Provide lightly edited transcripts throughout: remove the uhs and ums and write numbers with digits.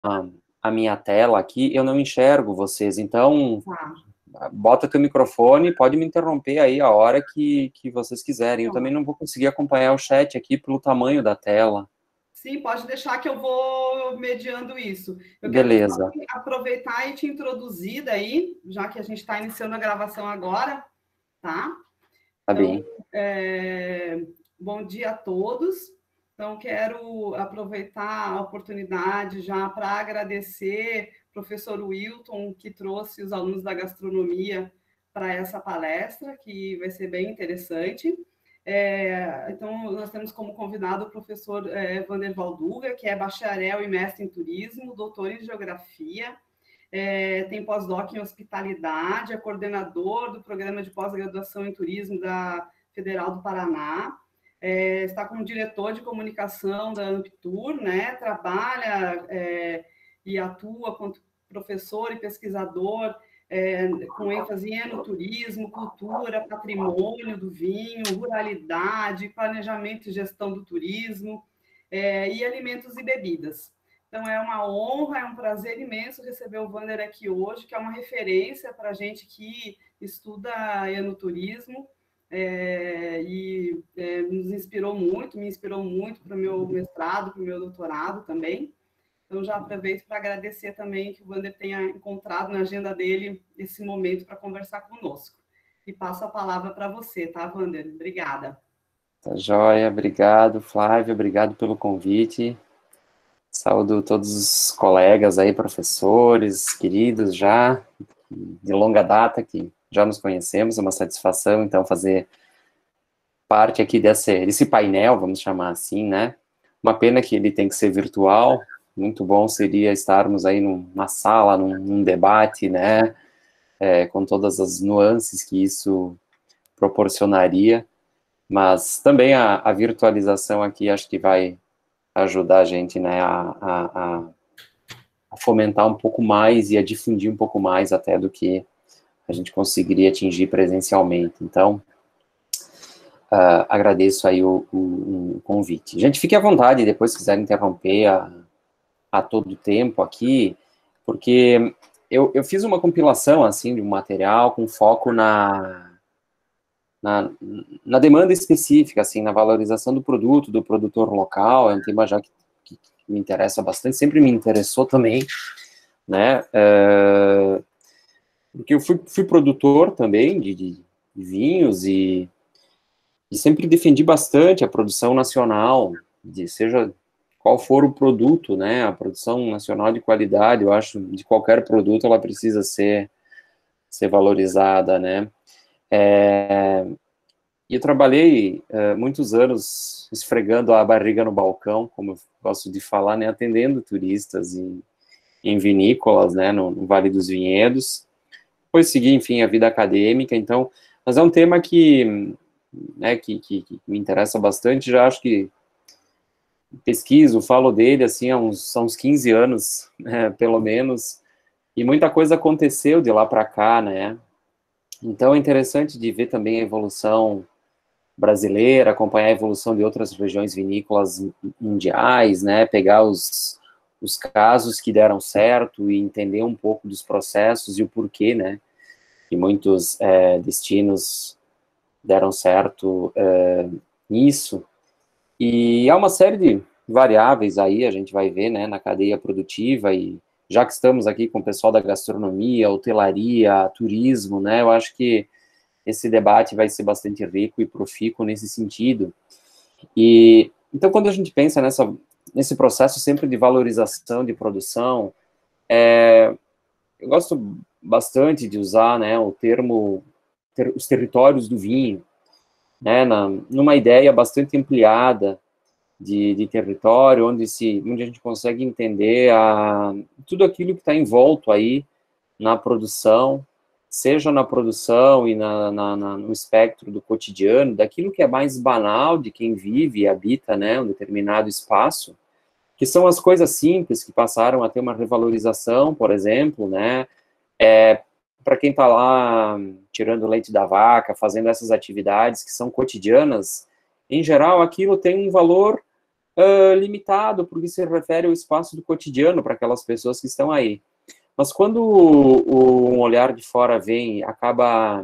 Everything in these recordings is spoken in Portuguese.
a minha tela aqui, eu não enxergo vocês, então Tá, bota teu microfone, pode me interromper aí a hora que vocês quiserem. Eu também então, não vou conseguir acompanhar o chat aqui pelo tamanho da tela. sim, pode deixar que eu vou mediando isso. Eu quero só Beleza, aproveitar e te introduzir daí, já que a gente está iniciando a gravação agora, tá? tá Então, bem. bom dia a todos. Então, quero aproveitar a oportunidade já para agradecer o professor Wilton, que trouxe os alunos da gastronomia para essa palestra, que vai ser bem interessante. Então, nós temos como convidado o professor Vander Valduga, que é bacharel e mestre em turismo, doutor em geografia, tem pós-doc em hospitalidade, é coordenador do programa de pós-graduação em turismo da Federal do Paraná, está como diretor de comunicação da Amptur, né? Trabalha e atua como professor e pesquisador com ênfase em enoturismo, cultura, patrimônio do vinho, ruralidade, planejamento e gestão do turismo, e alimentos e bebidas. Então, é uma honra, é um prazer imenso receber o Vander aqui hoje, que é uma referência para a gente que estuda enoturismo, nos inspirou muito, me inspirou muito para o meu mestrado, para o meu doutorado também. Então, já aproveito para agradecer também que o Vander tenha encontrado na agenda dele esse momento para conversar conosco. E passo a palavra para você, tá, Vander? Obrigada. Tá joia, obrigado, Flávio, obrigado pelo convite. Saúdo todos os colegas aí, professores, queridos já, de longa data, que já nos conhecemos, é uma satisfação, então, fazer parte aqui desse painel, vamos chamar assim, né? Uma pena que ele tem que ser virtual, muito bom seria estarmos aí numa sala, num debate, né? Com todas as nuances que isso proporcionaria, mas também a virtualização aqui acho que vai ajudar a gente, né, a fomentar um pouco mais e a difundir um pouco mais até do que a gente conseguiria atingir presencialmente. Então, agradeço aí o convite. Gente, fique à vontade, depois se quiser interromper a todo tempo aqui, porque eu fiz uma compilação, assim, de um material com foco na, na demanda específica, assim, na valorização do produto, do produtor local, é um tema já que me interessa bastante, sempre me interessou também, né, porque eu fui produtor também de vinhos e sempre defendi bastante a produção nacional, seja qual for o produto, né, a produção nacional de qualidade, eu acho, de qualquer produto, ela precisa ser valorizada, né. E eu trabalhei muitos anos esfregando a barriga no balcão, como eu gosto de falar, né, atendendo turistas em vinícolas, né, no Vale dos Vinhedos. Depois segui, enfim, a vida acadêmica, então, mas é um tema que, né, que me interessa bastante, já acho que pesquiso, falo dele, assim, há uns 15 anos, né, pelo menos, e muita coisa aconteceu de lá para cá, né, então é interessante de ver também a evolução brasileira, acompanhar a evolução de outras regiões vinícolas mundiais, né, pegar os casos que deram certo e entender um pouco dos processos e o porquê, né, que muitos destinos deram certo nisso. E há uma série de variáveis aí, a gente vai ver, né, na cadeia produtiva, e já que estamos aqui com o pessoal da gastronomia, hotelaria, turismo, né, eu acho que esse debate vai ser bastante rico e profícuo nesse sentido. E então, quando a gente pensa nesse processo sempre de valorização de produção, eu gosto bastante de usar, né, o termo os territórios do vinho, né, numa ideia bastante ampliada de território, onde a gente consegue entender tudo aquilo que está envolto aí na produção, seja na produção e no espectro do cotidiano, daquilo que é mais banal de quem vive e habita, né, um determinado espaço, que são as coisas simples que passaram a ter uma revalorização, por exemplo, né, para quem está lá tirando leite da vaca, fazendo essas atividades que são cotidianas, em geral, aquilo tem um valor limitado, porque se refere ao espaço do cotidiano para aquelas pessoas que estão aí. Mas quando um olhar de fora vem e acaba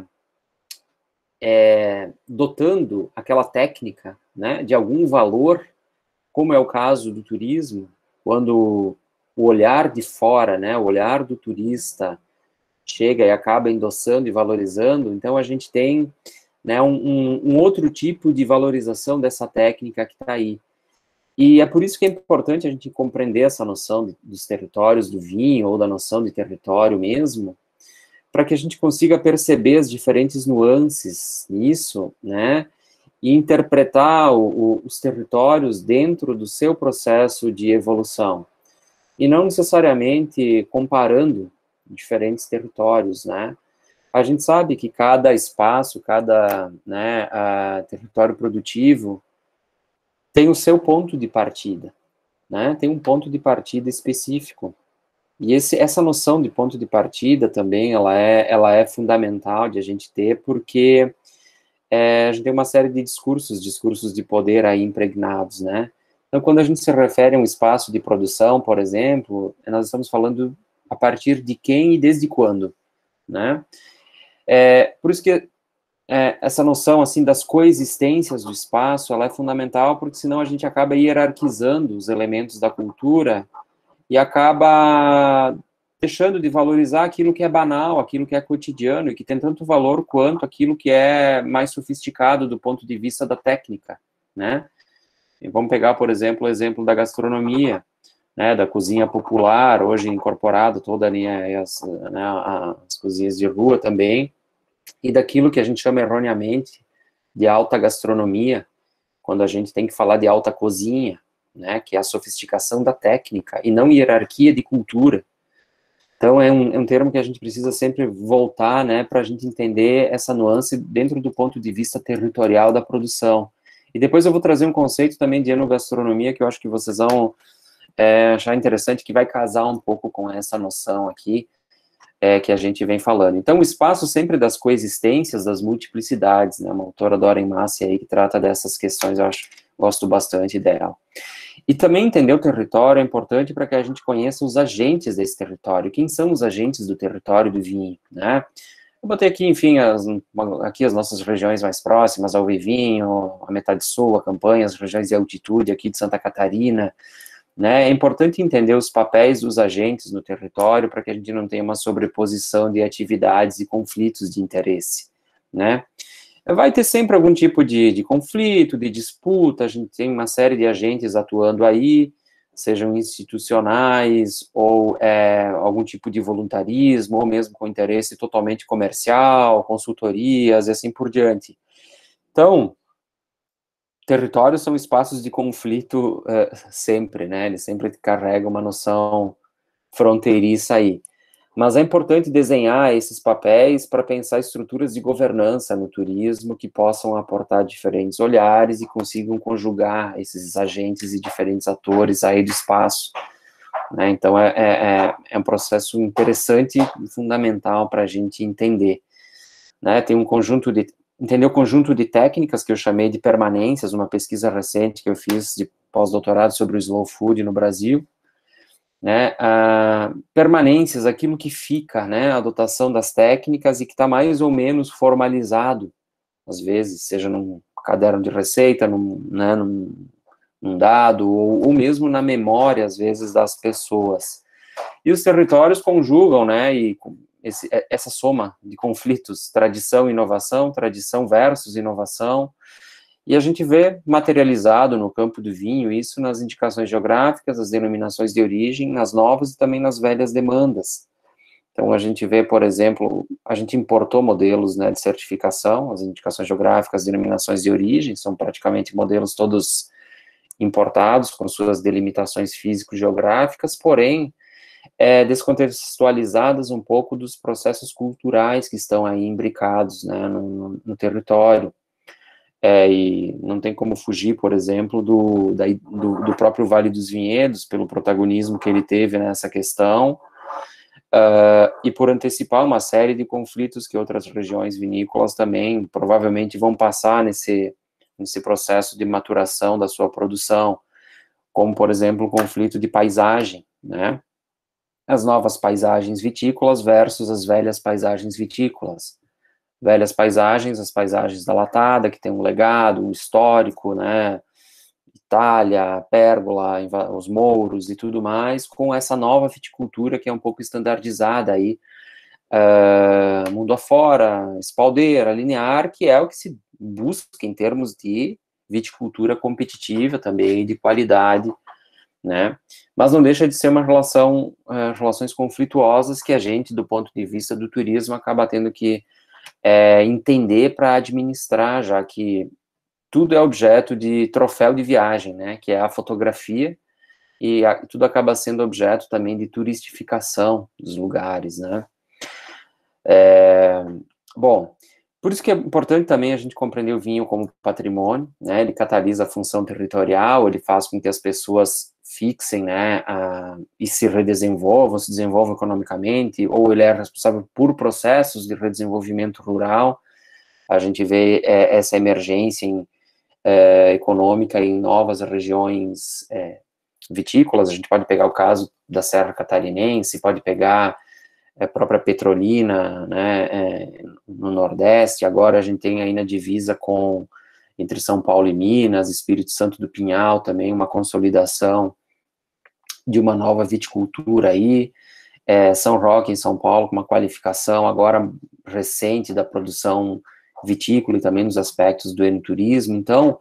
dotando aquela técnica, né, de algum valor, como é o caso do turismo, quando o olhar de fora, né, o olhar do turista chega e acaba endossando e valorizando, então a gente tem, né, um outro tipo de valorização dessa técnica que está aí. E é por isso que é importante a gente compreender essa noção dos territórios do vinho, ou da noção de território mesmo, para que a gente consiga perceber as diferentes nuances nisso, né, e interpretar os territórios dentro do seu processo de evolução. E não necessariamente comparando diferentes territórios, né. A gente sabe que cada espaço, cada, né, território produtivo tem o seu ponto de partida, né, tem um ponto de partida específico. E essa noção de ponto de partida também, ela é fundamental de a gente ter, porque a gente tem uma série de discursos de poder aí impregnados, né? Então, quando a gente se refere a um espaço de produção, por exemplo, nós estamos falando a partir de quem e desde quando, né? Por isso que essa noção, assim, das coexistências do espaço, ela é fundamental, porque senão a gente acaba hierarquizando os elementos da cultura e acaba deixando de valorizar aquilo que é banal, aquilo que é cotidiano, e que tem tanto valor quanto aquilo que é mais sofisticado do ponto de vista da técnica, né? E vamos pegar, por exemplo, o exemplo da gastronomia, né, da cozinha popular, hoje incorporado toda ali as cozinhas de rua também, e daquilo que a gente chama erroneamente de alta gastronomia, quando a gente tem que falar de alta cozinha, né, que é a sofisticação da técnica, e não hierarquia de cultura. Então, é um termo que a gente precisa sempre voltar, né, para a gente entender essa nuance dentro do ponto de vista territorial da produção. E depois eu vou trazer um conceito também de enogastronomia, que eu acho que vocês vão achar interessante, que vai casar um pouco com essa noção aqui, que a gente vem falando. Então, o espaço sempre das coexistências, das multiplicidades, né, uma autora, Doren Massey, aí, que trata dessas questões, eu gosto bastante dela. E também entender o território é importante para que a gente conheça os agentes desse território. Quem são os agentes do território do vinho, né? Eu botei aqui, enfim, aqui as nossas regiões mais próximas, ao Vivinho, a Metade Sul, a Campanha, as regiões de altitude aqui de Santa Catarina, né? É importante entender os papéis dos agentes no território para que a gente não tenha uma sobreposição de atividades e conflitos de interesse, né? Vai ter sempre algum tipo de conflito, de disputa, a gente tem uma série de agentes atuando aí, sejam institucionais, ou algum tipo de voluntarismo, ou mesmo com interesse totalmente comercial, consultorias, e assim por diante. Então, territórios são espaços de conflito sempre, né, eles sempre carregam uma noção fronteiriça aí. Mas é importante desenhar esses papéis para pensar estruturas de governança no turismo que possam aportar diferentes olhares e consigam conjugar esses agentes e diferentes atores aí do espaço, né? Então, é um processo interessante e fundamental para a gente entender, né? Tem entender o conjunto de técnicas que eu chamei de permanências, uma pesquisa recente que eu fiz de pós-doutorado sobre o slow food no Brasil, né, permanências, aquilo que fica, né, a adotação das técnicas e que está mais ou menos formalizado, às vezes, seja num caderno de receita, num dado, ou mesmo na memória, às vezes, das pessoas. E os territórios conjugam, né, essa soma de conflitos, tradição e inovação, tradição versus inovação, e a gente vê materializado no campo do vinho isso nas indicações geográficas, as denominações de origem, nas novas e também nas velhas demandas. Então, a gente vê, por exemplo, a gente importou modelos, né, de certificação, as indicações geográficas, as denominações de origem, são praticamente modelos todos importados, com suas delimitações físico-geográficas, porém, descontextualizadas um pouco dos processos culturais que estão aí imbricados, né, no território. E não tem como fugir, por exemplo, do próprio Vale dos Vinhedos, pelo protagonismo que ele teve nessa questão, e por antecipar uma série de conflitos que outras regiões vinícolas também provavelmente vão passar nesse processo de maturação da sua produção. como, por exemplo, o conflito de paisagem, né? As novas paisagens vitícolas versus as velhas paisagens vitícolas. Velhas paisagens, as paisagens da Latada, que tem um legado, um histórico, né? Itália, Pérgola, os Mouros e tudo mais, com essa nova viticultura que é um pouco standardizada aí, mundo afora, espaldeira, linear, que é o que se busca em termos de viticultura competitiva também, de qualidade, né? Mas não deixa de ser uma relações conflituosas que a gente, do ponto de vista do turismo, acaba tendo que entender para administrar, já que tudo é objeto de troféu de viagem, né? Que é a fotografia, e tudo acaba sendo objeto também de turistificação dos lugares, né? Bom, por isso que é importante também a gente compreender o vinho como patrimônio, né? Ele catalisa a função territorial, ele faz com que as pessoas fixem, né, e se redesenvolvam, se desenvolvam economicamente, ou ele é responsável por processos de redesenvolvimento rural. A gente vê essa emergência econômica em novas regiões vitícolas. A gente pode pegar o caso da Serra Catarinense, pode pegar a própria Petrolina, né, no Nordeste. Agora a gente tem aí na divisa entre São Paulo e Minas, Espírito Santo do Pinhal também, uma consolidação de uma nova viticultura aí, São Roque em São Paulo, com uma qualificação agora recente da produção vitícola e também nos aspectos do enoturismo. Então,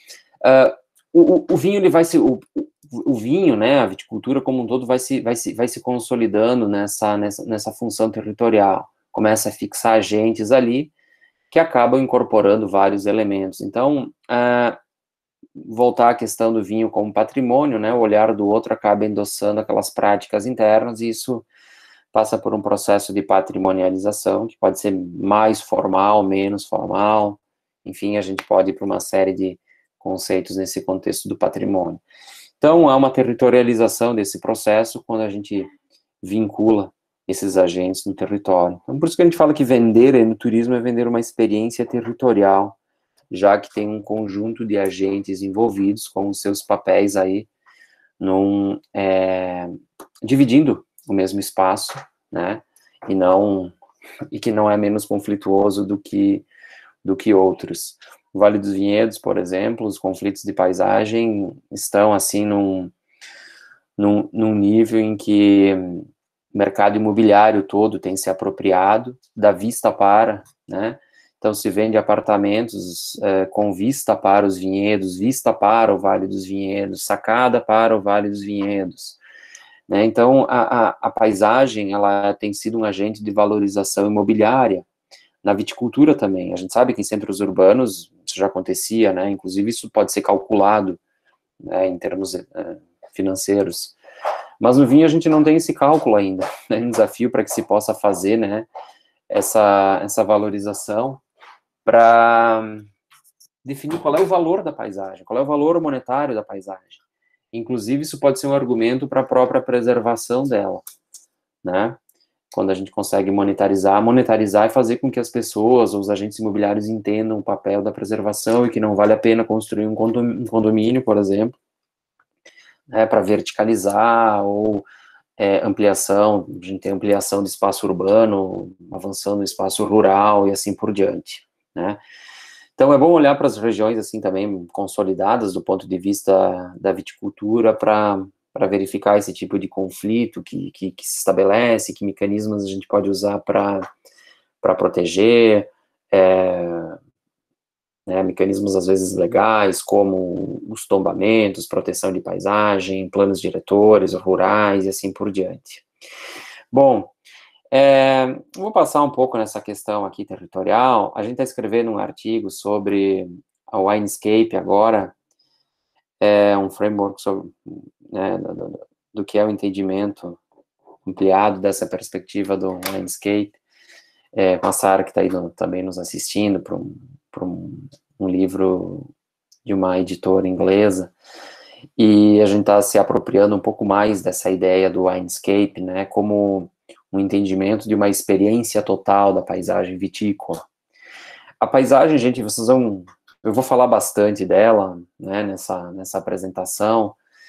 o vinho, ele vai se... O vinho, né, a viticultura como um todo vai se consolidando nessa função territorial, começa a fixar agentes ali que acabam incorporando vários elementos. Então, voltar à questão do vinho como patrimônio, né, o olhar do outro acaba endossando aquelas práticas internas, e isso passa por um processo de patrimonialização, que pode ser mais formal, menos formal, enfim, a gente pode ir para uma série de conceitos nesse contexto do patrimônio. Então, há uma territorialização desse processo quando a gente vincula esses agentes no território. Então, por isso que a gente fala que vender enoturismo é vender uma experiência territorial, já que tem um conjunto de agentes envolvidos com os seus papéis aí, dividindo o mesmo espaço, né, e que não é menos conflituoso do que outros. O Vale dos Vinhedos, por exemplo, os conflitos de paisagem estão, assim, num nível em que o mercado imobiliário todo tem se apropriado da vista para, né, então se vende apartamentos com vista para os vinhedos, vista para o Vale dos Vinhedos, sacada para o Vale dos Vinhedos, né, então a paisagem, ela tem sido um agente de valorização imobiliária. Na viticultura também, a gente sabe que em centros urbanos isso já acontecia, né, inclusive isso pode ser calculado, né, em termos financeiros, mas no vinho a gente não tem esse cálculo ainda, é um desafio para que se possa fazer, né, essa valorização, para definir qual é o valor da paisagem, qual é o valor monetário da paisagem, inclusive isso pode ser um argumento para a própria preservação dela, né, quando a gente consegue monetarizar e fazer com que as pessoas, ou os agentes imobiliários, entendam o papel da preservação e que não vale a pena construir um condomínio, por exemplo, né, para verticalizar, ou ampliação, a gente tem ampliação do espaço urbano, avançando no espaço rural e assim por diante, né. Então é bom olhar para as regiões assim também consolidadas do ponto de vista da viticultura para verificar esse tipo de conflito que se estabelece, que mecanismos a gente pode usar para proteger, né, mecanismos às vezes legais, como os tombamentos, proteção de paisagem, planos diretores rurais e assim por diante. Bom, vou passar um pouco nessa questão aqui territorial. A gente está escrevendo um artigo sobre a Winescape agora, um framework sobre, né, do que é o entendimento ampliado dessa perspectiva do Winescape, com a Sara, que está aí também nos assistindo, para um livro de uma editora inglesa, e a gente está se apropriando um pouco mais dessa ideia do Winescape, né, como um entendimento de uma experiência total da paisagem vitícola. A paisagem, gente, eu vou falar bastante dela, né, nessa apresentação,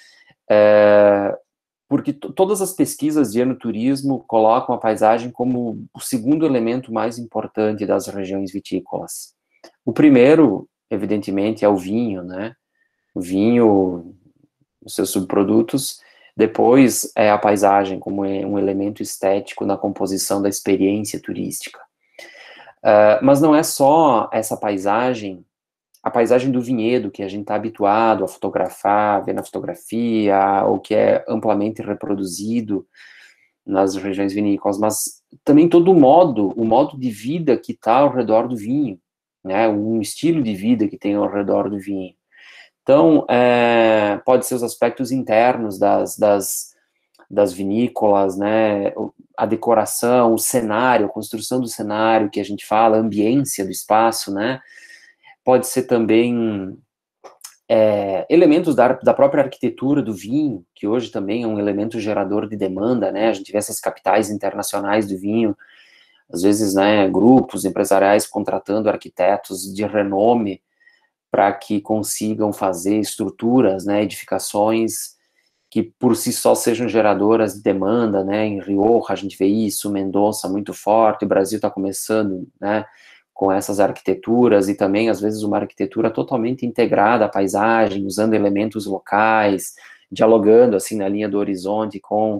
porque todas as pesquisas de enoturismo colocam a paisagem como o segundo elemento mais importante das regiões vitícolas. O primeiro, evidentemente, é o vinho, né? O vinho, os seus subprodutos. Depois é a paisagem como um elemento estético na composição da experiência turística. Mas não é só essa paisagem, a paisagem do vinhedo, que a gente está habituado a fotografar, ver na fotografia, ou que é amplamente reproduzido nas regiões vinícolas, mas também todo o modo de vida que está ao redor do vinho, né, um estilo de vida que tem ao redor do vinho. Então, pode ser os aspectos internos das vinícolas, né, a decoração, o cenário, a construção do cenário que a gente fala, a ambiência do espaço, né, pode ser também elementos da própria arquitetura do vinho, que hoje também é um elemento gerador de demanda, né, a gente vê essas capitais internacionais do vinho, às vezes, né, grupos empresariais contratando arquitetos de renome para que consigam fazer estruturas, né, edificações que por si só sejam geradoras de demanda, né, em Rioja a gente vê isso, Mendoza muito forte, o Brasil está começando, né, com essas arquiteturas, e também, às vezes, uma arquitetura totalmente integrada à paisagem, usando elementos locais, dialogando, assim, na linha do horizonte com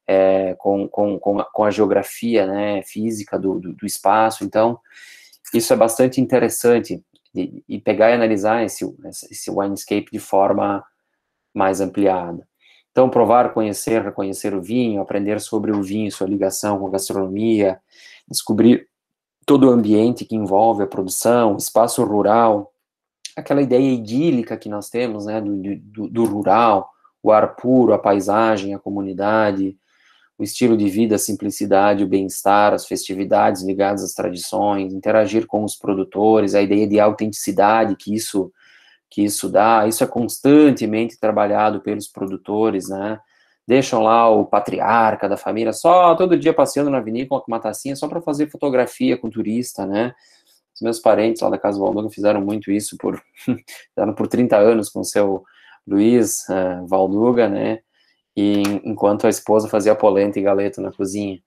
a geografia, né, física do espaço. Então, isso é bastante interessante, e pegar e analisar esse winescape de forma mais ampliada. Então, provar, conhecer, reconhecer o vinho, aprender sobre o vinho, sua ligação com a gastronomia, descobrir todo o ambiente que envolve a produção, o espaço rural, aquela ideia idílica que nós temos, né, do rural, o ar puro, a paisagem, a comunidade, o estilo de vida, a simplicidade, o bem-estar, as festividades ligadas às tradições, interagir com os produtores, a ideia de autenticidade que isso dá, isso é constantemente trabalhado pelos produtores, né, deixam lá o patriarca da família só todo dia passeando na vinícola com uma tacinha só para fazer fotografia com turista, né, os meus parentes lá da Casa Valduga fizeram muito isso fizeram por 30 anos com o seu Luiz Valduga, né, e enquanto a esposa fazia polenta e galeto na cozinha.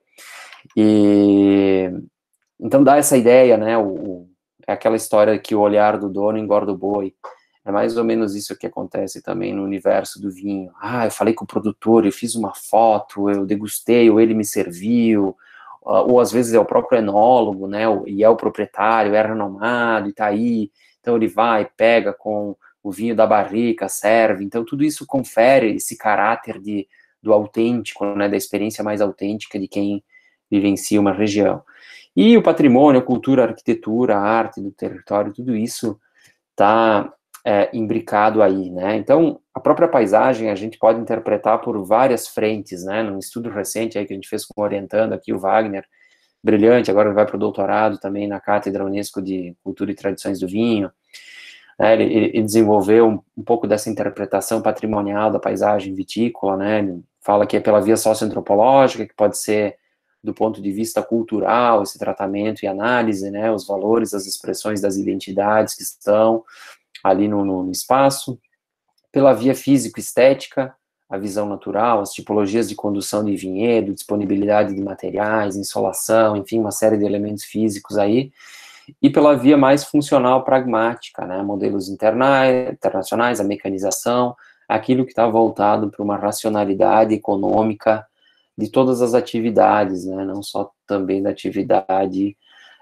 E então dá essa ideia, né, é aquela história que o olhar do dono engorda o boi. É mais ou menos isso que acontece também no universo do vinho. Eu falei com o produtor, eu fiz uma foto, eu degustei, ou ele me serviu, ou às vezes é o próprio enólogo, né, e é o proprietário, é renomado, e tá aí, então ele vai, pega com o vinho da barrica, serve, então tudo isso confere esse caráter do autêntico, né, da experiência mais autêntica de quem vivencia uma região. E o patrimônio, a cultura, a arquitetura, a arte do território, tudo isso está imbricado aí, né? Então, a própria paisagem a gente pode interpretar por várias frentes, né? Num estudo recente aí que a gente fez orientando aqui o Wagner, brilhante, agora ele vai para o doutorado também na Cátedra Unesco de Cultura e Tradições do Vinho, né? Ele desenvolveu um pouco dessa interpretação patrimonial da paisagem vitícola, né? Ele fala que é pela via socioantropológica, que pode ser do ponto de vista cultural, esse tratamento e análise, né? Os valores, as expressões das identidades que estão ali no espaço, pela via físico-estética, a visão natural, as tipologias de condução de vinhedo, disponibilidade de materiais, insolação, enfim, uma série de elementos físicos aí, e pela via mais funcional pragmática, né, modelos internacionais, a mecanização, aquilo que está voltado para uma racionalidade econômica de todas as atividades, né, não só também da atividade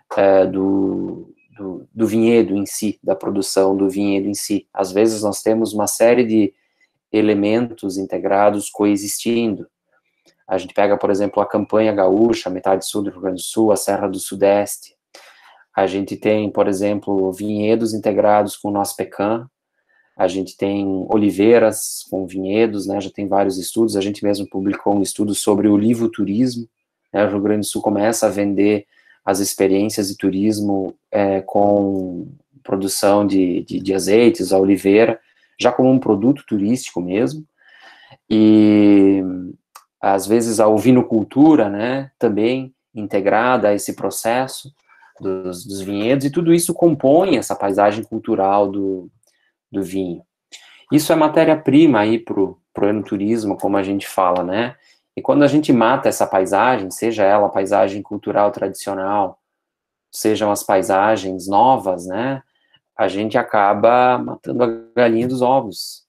do vinhedo em si, da produção do vinhedo em si. Às vezes nós temos uma série de elementos integrados coexistindo. A gente pega, por exemplo, a campanha gaúcha, a metade sul do Rio Grande do Sul, a Serra do Sudeste. A gente tem, por exemplo, vinhedos integrados com o nosso pecan. A gente tem oliveiras com vinhedos, né? Já tem vários estudos. A gente mesmo publicou um estudo sobre o olivoturismo, né? O Rio Grande do Sul começa a vender as experiências de turismo com produção de azeites, a oliveira, já como um produto turístico mesmo, e às vezes a ovinocultura, né, também integrada a esse processo dos vinhedos, e tudo isso compõe essa paisagem cultural do vinho. Isso é matéria-prima aí pro enoturismo, como a gente fala, né? E quando a gente mata essa paisagem, seja ela a paisagem cultural tradicional, sejam as paisagens novas, né? A gente acaba matando a galinha dos ovos.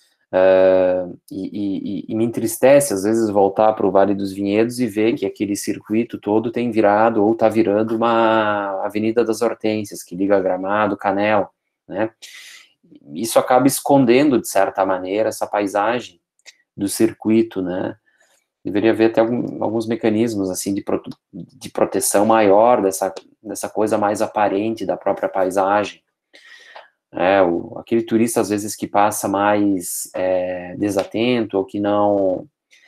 E me entristece, às vezes, voltar para o Vale dos Vinhedos e ver que aquele circuito todo tem virado, ou está virando uma Avenida das Hortênsias, que liga Gramado, Canela, né? Isso acaba escondendo, de certa maneira, essa paisagem do circuito, né? Deveria haver até alguns mecanismos, assim, de proteção maior dessa coisa mais aparente da própria paisagem. Aquele turista, às vezes, que passa mais desatento, ou que não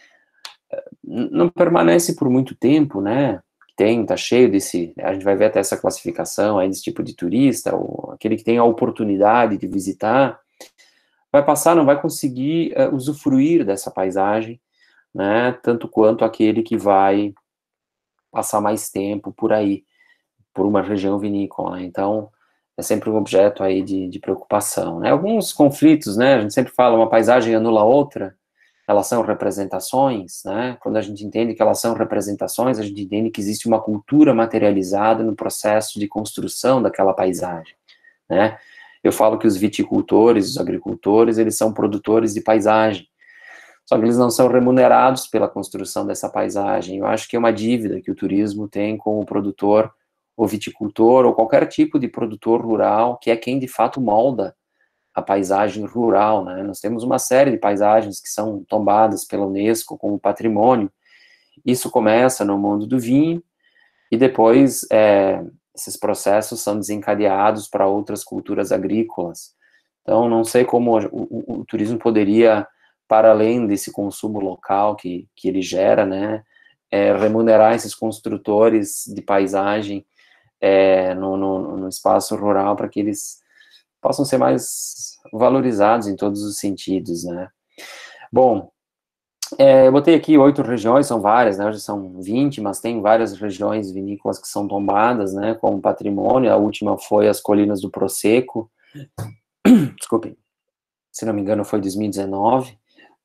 permanece por muito tempo, né? Tá cheio desse, a gente vai ver até essa classificação aí desse tipo de turista, ou aquele que tem a oportunidade de visitar, vai passar, não vai conseguir usufruir dessa paisagem, né? Tanto quanto aquele que vai passar mais tempo por aí, por uma região vinícola, né? Então, é sempre um objeto aí de preocupação, né? Alguns conflitos, né? A gente sempre fala, uma paisagem anula a outra, elas são representações, né? Quando a gente entende que elas são representações, a gente entende que existe uma cultura materializada no processo de construção daquela paisagem, né? Eu falo que os viticultores, os agricultores, eles são produtores de paisagem, só que eles não são remunerados pela construção dessa paisagem. Eu acho que é uma dívida que o turismo tem com o produtor, o viticultor, ou qualquer tipo de produtor rural, que é quem de fato molda a paisagem rural, né? Nós temos uma série de paisagens que são tombadas pela Unesco como patrimônio. Isso começa no mundo do vinho, e depois esses processos são desencadeados para outras culturas agrícolas. Então, não sei como o turismo poderia, para além desse consumo local que ele gera, né, remunerar esses construtores de paisagem no espaço rural, para que eles possam ser mais valorizados em todos os sentidos, né. Bom, eu botei aqui 8 regiões, são várias, né, hoje são 20, mas tem várias regiões vinícolas que são tombadas, né, como patrimônio. A última foi as Colinas do Prosecco, desculpe, se não me engano foi 2019.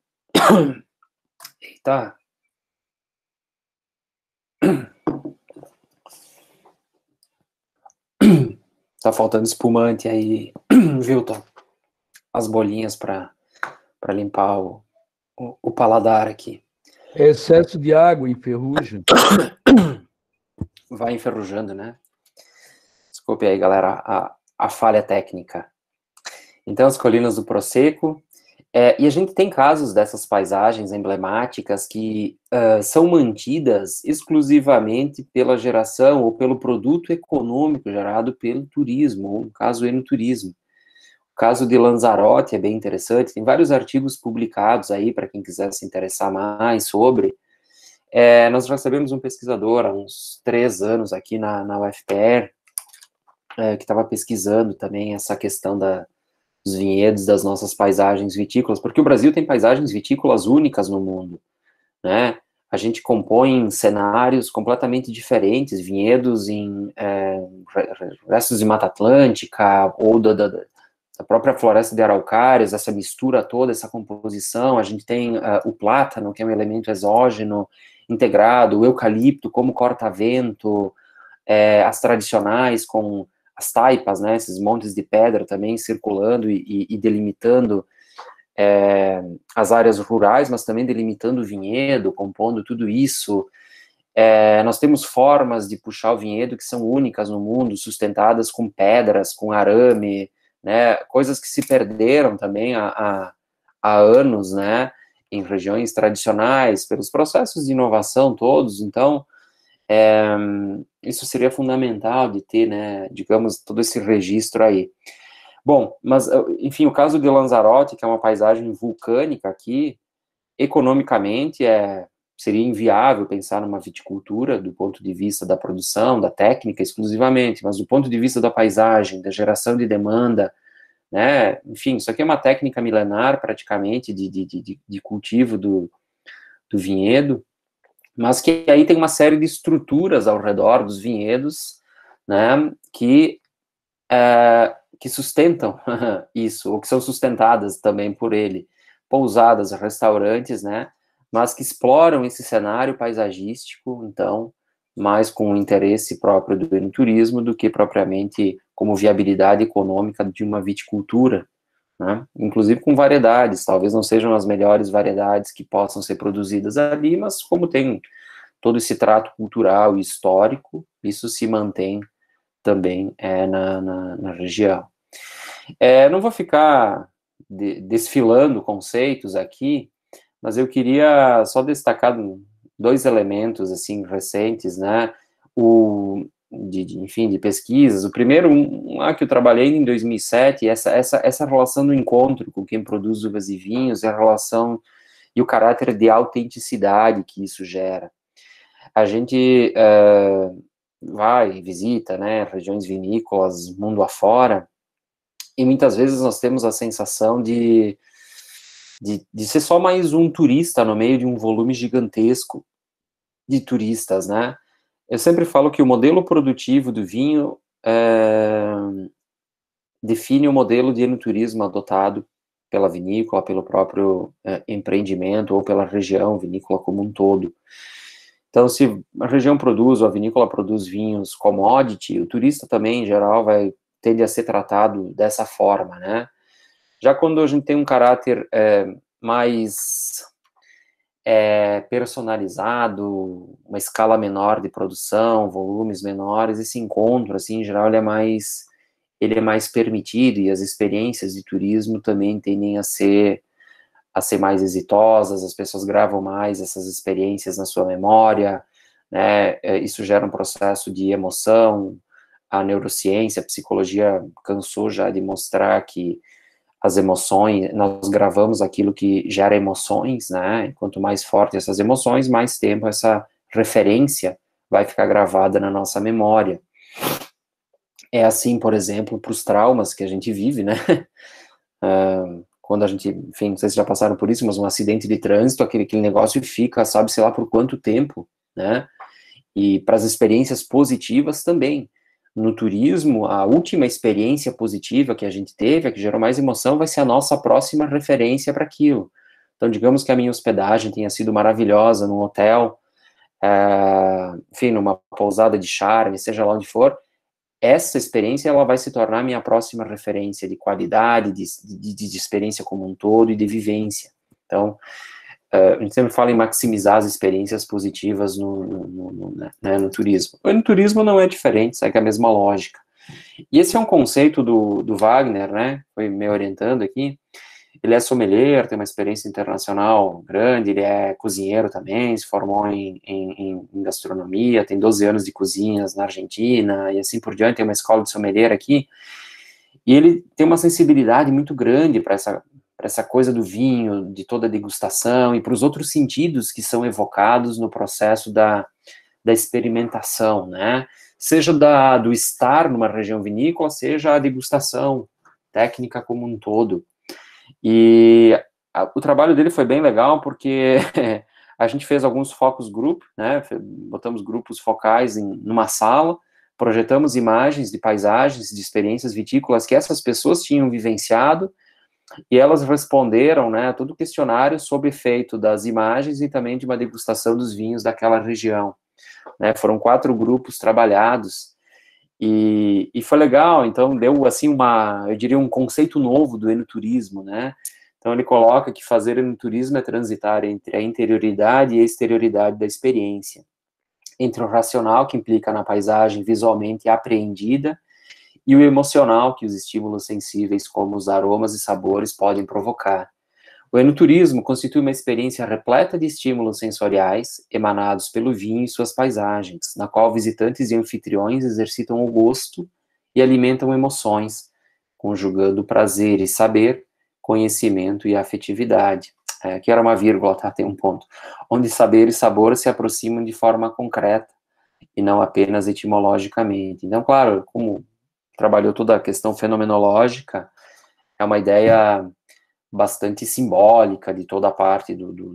Eita. Tá faltando espumante aí, Wilton. As bolinhas para limpar o paladar aqui. É excesso de água, enferruja. Vai enferrujando, né? Desculpe aí, galera, a falha técnica. Então, as Colinas do Prosecco. E a gente tem casos dessas paisagens emblemáticas que são mantidas exclusivamente pela geração ou pelo produto econômico gerado pelo turismo, ou no caso, o enoturismo. O caso de Lanzarote é bem interessante, tem vários artigos publicados aí, para quem quiser se interessar mais sobre. Nós recebemos um pesquisador há uns 3 anos aqui na UFPR, que estava pesquisando também essa questão dos vinhedos, das nossas paisagens vitícolas, porque o Brasil tem paisagens vitícolas únicas no mundo, né? A gente compõe cenários completamente diferentes, vinhedos em restos de Mata Atlântica, ou da própria floresta de araucárias, essa mistura toda, essa composição. A gente tem o plátano, que é um elemento exógeno, integrado, o eucalipto como corta-vento, as tradicionais com as taipas, né, esses montes de pedra também circulando e delimitando as áreas rurais, mas também delimitando o vinhedo, compondo tudo isso. Nós temos formas de puxar o vinhedo que são únicas no mundo, sustentadas com pedras, com arame, né, coisas que se perderam também há anos, né, em regiões tradicionais, pelos processos de inovação todos. Então, isso seria fundamental de ter, né, digamos, todo esse registro aí. Bom, mas, enfim, o caso de Lanzarote, que é uma paisagem vulcânica aqui, economicamente seria inviável pensar numa viticultura do ponto de vista da produção, da técnica exclusivamente, mas do ponto de vista da paisagem, da geração de demanda, né, enfim, isso aqui é uma técnica milenar, praticamente, de cultivo do vinhedo, mas que aí tem uma série de estruturas ao redor dos vinhedos, né, que que sustentam isso, ou que são sustentadas também por ele, pousadas, restaurantes, né, mas que exploram esse cenário paisagístico, então, mais com o interesse próprio do enoturismo do que propriamente como viabilidade econômica de uma viticultura, né, inclusive com variedades, talvez não sejam as melhores variedades que possam ser produzidas ali, mas como tem todo esse trato cultural e histórico, isso se mantém também na região. Não vou ficar desfilando conceitos aqui, mas eu queria só destacar dois elementos, assim, recentes, né, enfim, de pesquisas. O primeiro, lá que eu trabalhei em 2007, essa relação do encontro com quem produz uvas e vinhos, a relação e o caráter de autenticidade que isso gera. A gente vai e visita, né, regiões vinícolas, mundo afora, e muitas vezes nós temos a sensação de ser só mais um turista no meio de um volume gigantesco de turistas, né? Eu sempre falo que o modelo produtivo do vinho define o modelo de enoturismo adotado pela vinícola, pelo próprio empreendimento ou pela região vinícola como um todo. Então, se a região produz, ou a vinícola produz vinhos commodity, o turista também, em geral, tende a ser tratado dessa forma, né? Já quando a gente tem um caráter mais personalizado, uma escala menor de produção, volumes menores, esse encontro, assim, em geral, ele é mais permitido, e as experiências de turismo também tendem a ser mais exitosas, as pessoas gravam mais essas experiências na sua memória, né, isso gera um processo de emoção. A neurociência, a psicologia cansou já de mostrar que as emoções, nós gravamos aquilo que gera emoções, né, e quanto mais fortes essas emoções, mais tempo essa referência vai ficar gravada na nossa memória. É assim, por exemplo, para os traumas que a gente vive, né, quando a gente, enfim, não sei se já passaram por isso, mas um acidente de trânsito, aquele negócio fica, sabe, sei lá por quanto tempo, né, e para as experiências positivas também. No turismo, a última experiência positiva que a gente teve, a que gerou mais emoção, vai ser a nossa próxima referência para aquilo. Então, digamos que a minha hospedagem tenha sido maravilhosa num hotel, enfim, numa pousada de charme, seja lá onde for, essa experiência ela vai se tornar minha próxima referência de qualidade, de experiência como um todo e de vivência. Então, a gente sempre fala em maximizar as experiências positivas no turismo. No turismo não é diferente, segue a mesma lógica. E esse é um conceito do Wagner, né, foi me orientando aqui. Ele é sommelier, tem uma experiência internacional grande, ele é cozinheiro também, se formou em gastronomia, tem 12 anos de cozinhas na Argentina, e assim por diante, tem uma escola de sommelier aqui, e ele tem uma sensibilidade muito grande para essa coisa do vinho, de toda a degustação, e para os outros sentidos que são evocados no processo da experimentação, né, seja do estar numa região vinícola, seja a degustação técnica como um todo. E o trabalho dele foi bem legal, porque a gente fez alguns focus group, né, botamos grupos focais numa sala, projetamos imagens de paisagens, de experiências vitícolas que essas pessoas tinham vivenciado, e elas responderam, né, todo o questionário sob efeito das imagens e também de uma degustação dos vinhos daquela região, né, foram 4 grupos trabalhados, e foi legal. Então deu, assim, eu diria, um conceito novo do enoturismo, né, então ele coloca que fazer enoturismo é transitar entre a interioridade e a exterioridade da experiência, entre o racional, que implica na paisagem visualmente apreendida, e o emocional, que os estímulos sensíveis, como os aromas e sabores, podem provocar. O enoturismo constitui uma experiência repleta de estímulos sensoriais emanados pelo vinho e suas paisagens, na qual visitantes e anfitriões exercitam o gosto e alimentam emoções, conjugando prazer e saber, conhecimento e afetividade. Aqui era uma vírgula, tá? Tem um ponto. Onde saber e sabor se aproximam de forma concreta e não apenas etimologicamente. Então, claro, como trabalhou toda a questão fenomenológica, é uma ideia bastante simbólica de toda a parte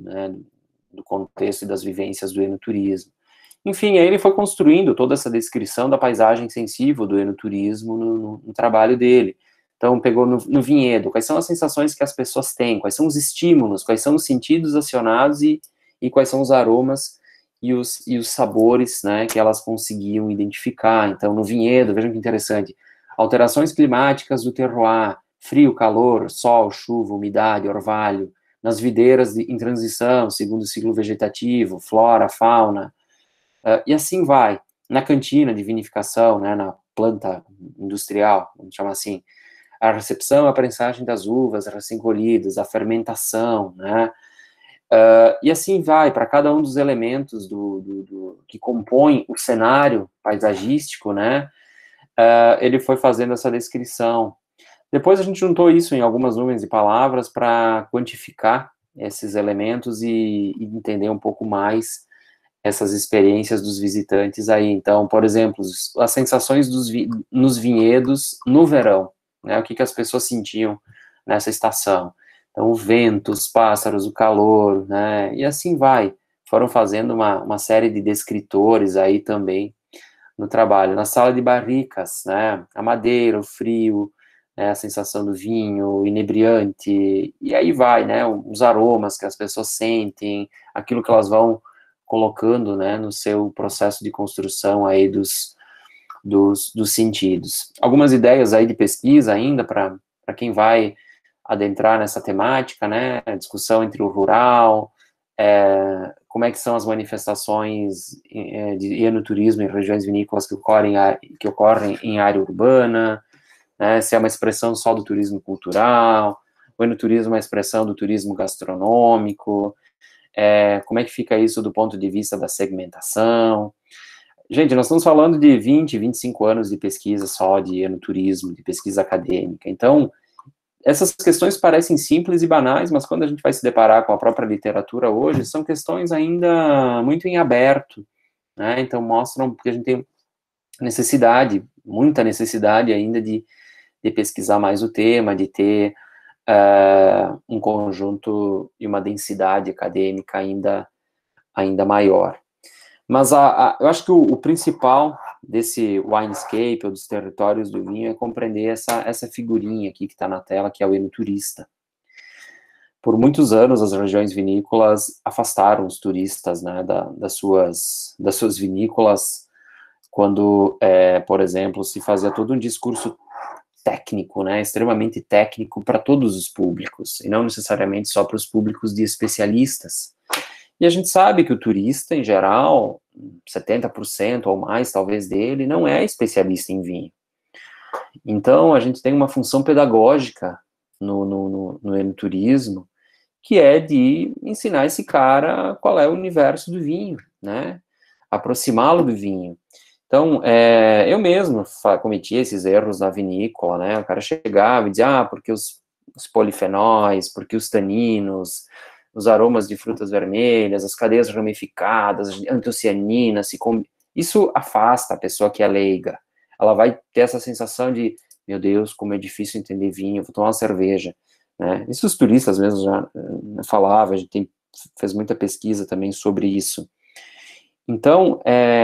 do contexto e das vivências do enoturismo. Enfim, aí ele foi construindo toda essa descrição da paisagem sensível do enoturismo no trabalho dele. Então, pegou no vinhedo, quais são as sensações que as pessoas têm, quais são os estímulos, quais são os sentidos acionados e quais são os aromas e os sabores, né, que elas conseguiam identificar. Então, no vinhedo, vejam que interessante, alterações climáticas do terroir, frio, calor, sol, chuva, umidade, orvalho, nas videiras em transição, segundo o ciclo vegetativo, flora, fauna, e assim vai. Na cantina de vinificação, né, na planta industrial, vamos chamar assim, a recepção, a prensagem das uvas recém-colhidas, a fermentação, né, e assim vai, para cada um dos elementos que compõem o cenário paisagístico, né, ele foi fazendo essa descrição. Depois a gente juntou isso em algumas nuvens de palavras para quantificar esses elementos e entender um pouco mais essas experiências dos visitantes aí. Então, por exemplo, as sensações nos vinhedos no verão, né? O que as pessoas sentiam nessa estação. Então, o vento, os pássaros, o calor, né? E assim vai. Foram fazendo uma série de descritores aí também no trabalho. Na sala de barricas, né? A madeira, o frio, né? A sensação do vinho, o inebriante, e aí vai, né? Os aromas que as pessoas sentem, aquilo que elas vão colocando, né, no seu processo de construção aí dos sentidos. Algumas ideias aí de pesquisa ainda para quem vai adentrar nessa temática, né, a discussão entre o rural, como é que são as manifestações de enoturismo em regiões vinícolas que ocorrem em área urbana, né, se é uma expressão só do turismo cultural, o enoturismo é uma expressão do turismo gastronômico, como é que fica isso do ponto de vista da segmentação. Gente, nós estamos falando de 20, 25 anos de pesquisa só de enoturismo, de pesquisa acadêmica. Então, essas questões parecem simples e banais, mas quando a gente vai se deparar com a própria literatura hoje, são questões ainda muito em aberto, né? Então, mostram que a gente tem necessidade, muita necessidade ainda de pesquisar mais o tema, de ter um conjunto e uma densidade acadêmica ainda maior. Mas eu acho que o principal desse winescape, ou dos territórios do vinho, é compreender essa figurinha aqui que está na tela, que é o enoturista. Por muitos anos, as regiões vinícolas afastaram os turistas, né, das suas vinícolas, quando, por exemplo, se fazia todo um discurso técnico, né, extremamente técnico para todos os públicos, e não necessariamente só para os públicos de especialistas. E a gente sabe que o turista, em geral, 70% ou mais, talvez, dele, não é especialista em vinho. Então, a gente tem uma função pedagógica no enoturismo, que é de ensinar esse cara qual é o universo do vinho, né, aproximá-lo do vinho. Então, eu mesmo cometi esses erros na vinícola, né, o cara chegava e dizia, porque os polifenóis, porque os taninos, os aromas de frutas vermelhas, as cadeias ramificadas, antocianina, isso afasta a pessoa que é leiga. Ela vai ter essa sensação de, meu Deus, como é difícil entender vinho, vou tomar uma cerveja, né, isso os turistas mesmo já falavam, a gente fez muita pesquisa também sobre isso. Então,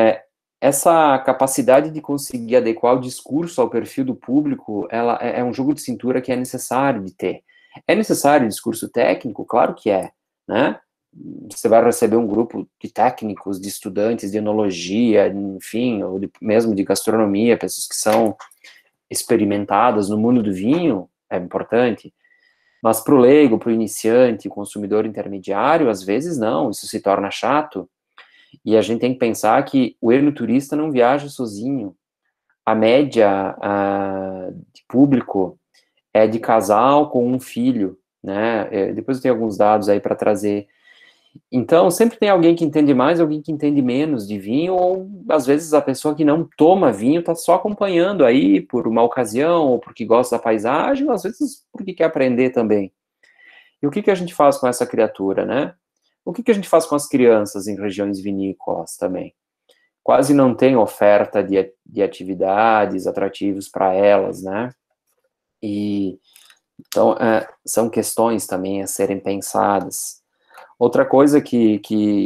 essa capacidade de conseguir adequar o discurso ao perfil do público, ela é um jogo de cintura que é necessário de ter. É necessário discurso técnico? Claro que é, né? Você vai receber um grupo de técnicos, de estudantes de enologia, enfim, ou mesmo de gastronomia, pessoas que são experimentadas no mundo do vinho, é importante. Mas para o leigo, para o iniciante, o consumidor intermediário, às vezes não, isso se torna chato. E a gente tem que pensar que o enoturista não viaja sozinho. A média de público é de casal com um filho, né? Depois eu tenho alguns dados aí para trazer. Então, sempre tem alguém que entende mais, alguém que entende menos de vinho, ou às vezes a pessoa que não toma vinho está só acompanhando aí por uma ocasião, ou porque gosta da paisagem, ou às vezes porque quer aprender também. E o que a gente faz com essa criatura, né? O que a gente faz com as crianças em regiões vinícolas também? Quase não tem oferta de atividades atrativos para elas, né? E, então, são questões também a serem pensadas. Outra coisa que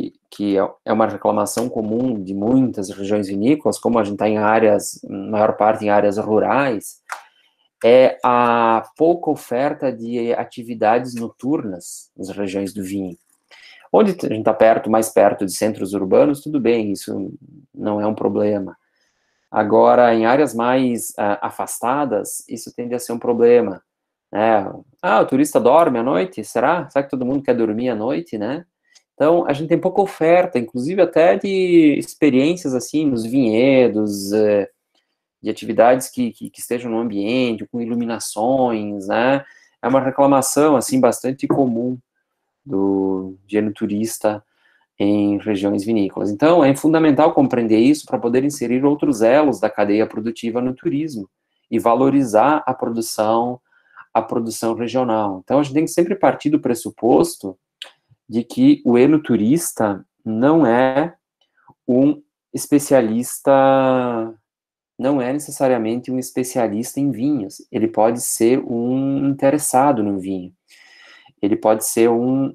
é uma reclamação comum de muitas regiões vinícolas, como a gente está em áreas, maior parte em áreas rurais, é a pouca oferta de atividades noturnas nas regiões do vinho. Onde a gente está mais perto de centros urbanos, tudo bem, isso não é um problema. Agora, em áreas mais afastadas, isso tende a ser um problema, né? O turista dorme à noite, será? Será que todo mundo quer dormir à noite, né? Então, a gente tem pouca oferta, inclusive até de experiências, assim, nos vinhedos, de atividades que estejam no ambiente, com iluminações, né? É uma reclamação, assim, bastante comum do enoturista em regiões vinícolas. Então, é fundamental compreender isso para poder inserir outros elos da cadeia produtiva no turismo e valorizar a produção regional. Então, a gente tem que sempre partir do pressuposto de que o enoturista não é um especialista, não é necessariamente um especialista em vinhos, ele pode ser um interessado no vinho, ele pode ser um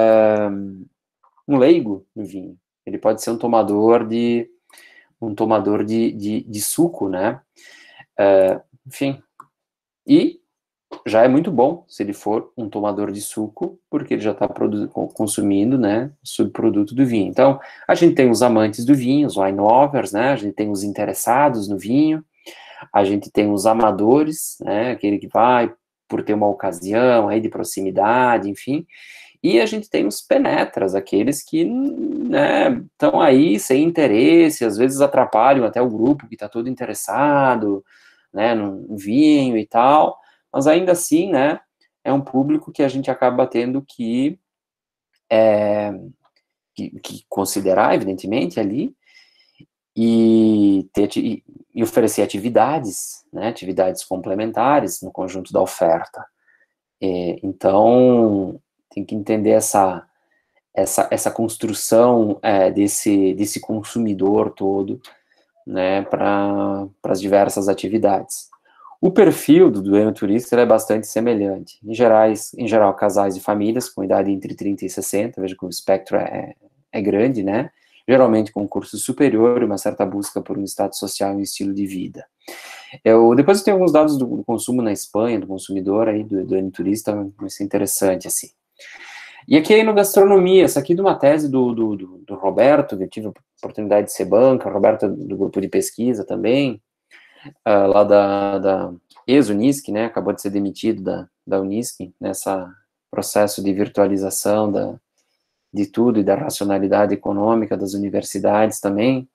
leigo no vinho, ele pode ser um tomador de suco, né? Enfim, e já é muito bom se ele for um tomador de suco, porque ele já está consumindo, né, o subproduto do vinho. Então, a gente tem os amantes do vinho, os wine lovers, né, a gente tem os interessados no vinho, a gente tem os amadores, né, aquele que vai por ter uma ocasião aí de proximidade, enfim, e a gente tem os penetras, aqueles que, né, estão aí sem interesse, às vezes atrapalham até o grupo que está todo interessado, né, no vinho e tal, mas ainda assim, né, é um público que a gente acaba tendo que considerar, evidentemente, ali, e oferecer atividades, né, atividades complementares no conjunto da oferta. Então, tem que entender essa construção desse consumidor todo, né, para as diversas atividades. O perfil do enoturista é bastante semelhante. Em geral, casais e famílias com idade entre 30 e 60, veja que o espectro é grande, né? Geralmente com um curso superior e uma certa busca por um status social e um estilo de vida. Depois eu tenho alguns dados do consumo na Espanha, do consumidor aí, do enoturista, vai ser interessante, assim. E aqui a enogastronomia, essa aqui de uma tese do Roberto, que eu tive a oportunidade de ser banca, Roberto do grupo de pesquisa também, lá da ex-Unisc, né, acabou de ser demitido da Unisc, nessa processo de virtualização de tudo e da racionalidade econômica das universidades também.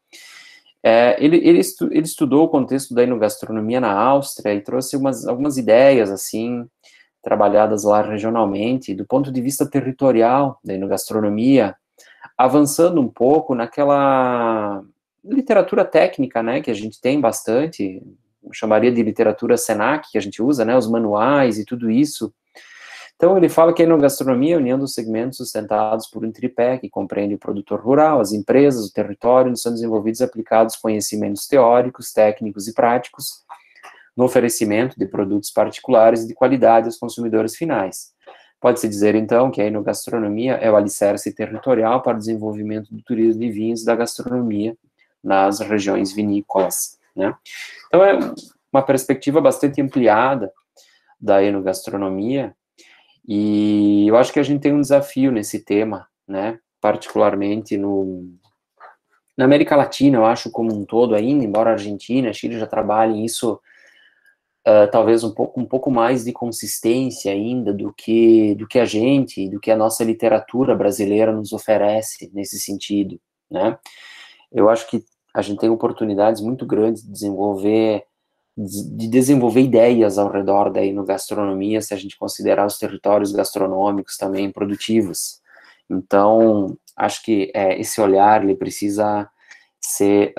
Ele estudou o contexto da enogastronomia na Áustria e trouxe algumas ideias, assim, trabalhadas lá regionalmente, do ponto de vista territorial da enogastronomia, avançando um pouco naquela literatura técnica, né, que a gente tem bastante, eu chamaria de literatura SENAC, que a gente usa, né, os manuais e tudo isso. Então, ele fala que a enogastronomia é a união dos segmentos sustentados por um tripé, que compreende o produtor rural, as empresas, o território, onde são desenvolvidos e aplicados conhecimentos teóricos, técnicos e práticos, no oferecimento de produtos particulares e de qualidade aos consumidores finais. Pode-se dizer, então, que a enogastronomia é o alicerce territorial para o desenvolvimento do turismo de vinhos e da gastronomia nas regiões vinícolas, né? Então, é uma perspectiva bastante ampliada da enogastronomia, e eu acho que a gente tem um desafio nesse tema, né? Particularmente na América Latina, eu acho, como um todo ainda, embora a Argentina, a Chile já trabalhem isso, talvez um pouco mais de consistência ainda do que a gente, do que a nossa literatura brasileira nos oferece nesse sentido, né? Eu acho que a gente tem oportunidades muito grandes de desenvolver ideias ao redor da enogastronomia, se a gente considerar os territórios gastronômicos também produtivos. Então, acho que esse olhar, ele precisa ser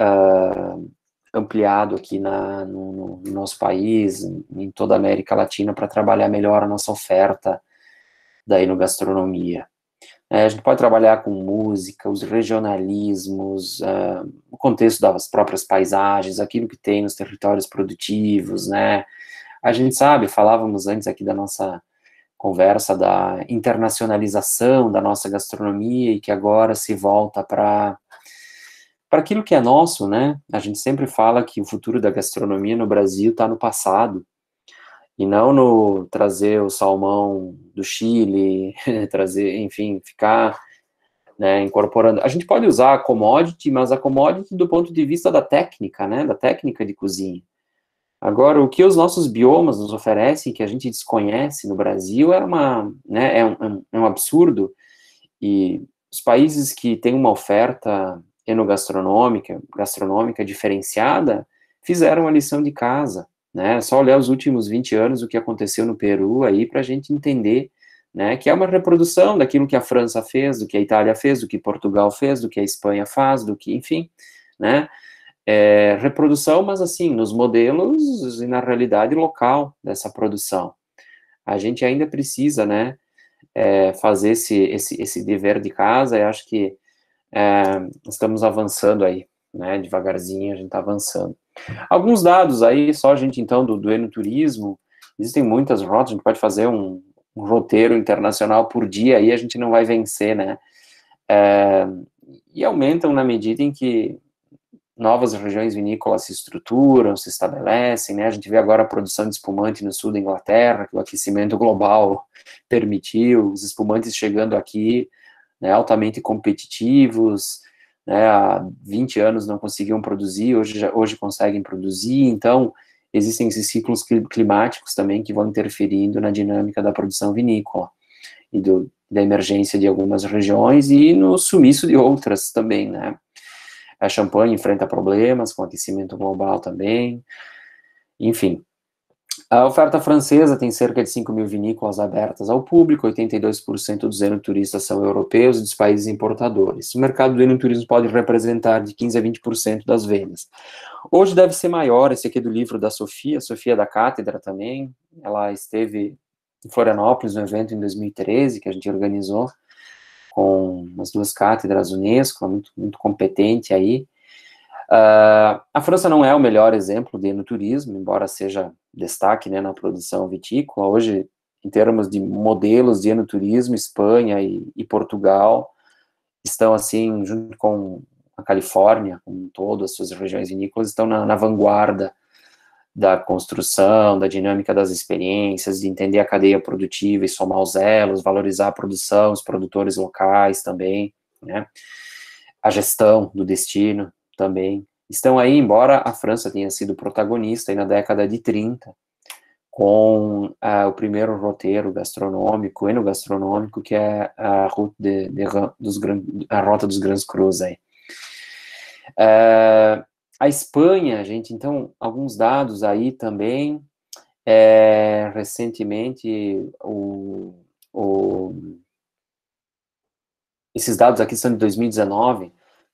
ampliado aqui no nosso país, em toda a América Latina, para trabalhar melhor a nossa oferta da enogastronomia. A gente pode trabalhar com música, os regionalismos, o contexto das próprias paisagens, aquilo que tem nos territórios produtivos, né? A gente sabe, falávamos antes aqui da nossa conversa da internacionalização da nossa gastronomia e que agora se volta para aquilo que é nosso, né? A gente sempre fala que o futuro da gastronomia no Brasil está no passado, e não no trazer o salmão do Chile, trazer, enfim, ficar, né, incorporando. A gente pode usar a commodity, mas a commodity do ponto de vista da técnica, né, da técnica de cozinha. Agora, o que os nossos biomas nos oferecem, que a gente desconhece no Brasil, né, é um absurdo, e os países que têm uma oferta gastronômica diferenciada, fizeram a lição de casa, né? É só olhar os últimos 20 anos, o que aconteceu no Peru aí, para a gente entender, né, que é uma reprodução daquilo que a França fez, do que a Itália fez, do que Portugal fez, do que a Espanha faz, do que, enfim, né? Reprodução, mas assim, nos modelos e na realidade local dessa produção. A gente ainda precisa, né, fazer esse dever de casa, e acho que estamos avançando aí, né, devagarzinho a gente está avançando. Alguns dados aí, só a gente então do enoturismo, existem muitas rotas, a gente pode fazer um roteiro internacional por dia, aí a gente não vai vencer, né, e aumentam na medida em que novas regiões vinícolas se estruturam, se estabelecem, né, a gente vê agora a produção de espumante no sul da Inglaterra, que o aquecimento global permitiu, os espumantes chegando aqui, né, altamente competitivos, né, há 20 anos não conseguiam produzir, hoje conseguem produzir, então existem esses ciclos climáticos também que vão interferindo na dinâmica da produção vinícola, e da emergência de algumas regiões, e no sumiço de outras também, né. A Champagne enfrenta problemas com aquecimento global também, enfim. A oferta francesa tem cerca de 5 mil vinícolas abertas ao público, 82% dos enoturistas são europeus e dos países importadores. O mercado do enoturismo pode representar de 15% a 20% das vendas. Hoje deve ser maior, esse aqui é do livro da Sofia da Cátedra também, ela esteve em Florianópolis, no evento em 2013, que a gente organizou, com as 2 cátedras Unesco, muito, muito competente aí. A França não é o melhor exemplo de enoturismo, embora seja destaque, né, na produção vitícola. Hoje, em termos de modelos de enoturismo, Espanha e Portugal estão, assim, junto com a Califórnia, com todas as suas regiões vinícolas, estão na vanguarda da construção, da dinâmica das experiências, de entender a cadeia produtiva e somar os elos, valorizar a produção, os produtores locais também, né? A gestão do destino também. Estão aí, embora a França tenha sido protagonista aí na década de 30, com o primeiro roteiro gastronômico, enogastronômico, que é a Rota dos Grands Crus aí. A Espanha, gente, então, alguns dados aí também, recentemente, esses dados aqui são de 2019,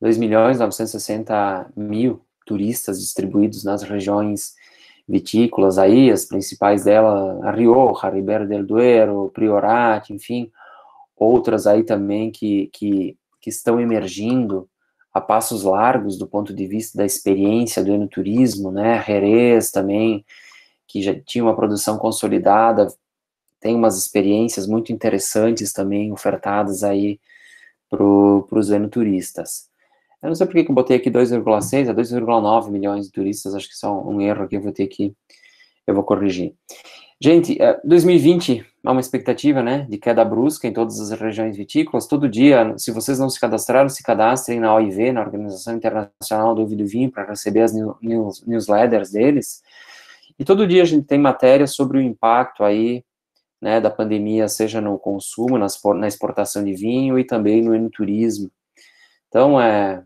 2.960.000 turistas distribuídos nas regiões vitícolas aí, as principais dela, a Rioja, Ribera del Duero, Priorat, enfim, outras aí também que estão emergindo a passos largos do ponto de vista da experiência do enoturismo, né, Jerez também, que já tinha uma produção consolidada, tem umas experiências muito interessantes também ofertadas aí para os enoturistas. Eu não sei por que eu botei aqui 2,6 a 2,9 milhões de turistas, acho que isso é um erro que eu vou corrigir. Gente, 2020 é uma expectativa, né, de queda brusca em todas as regiões vitícolas. Todo dia, se vocês não se cadastraram, se cadastrem na OIV, na Organização Internacional do Vinho do Vinho, para receber as newsletters deles. E todo dia a gente tem matéria sobre o impacto aí, né, da pandemia, seja no consumo, na exportação de vinho e também no enoturismo. Então, é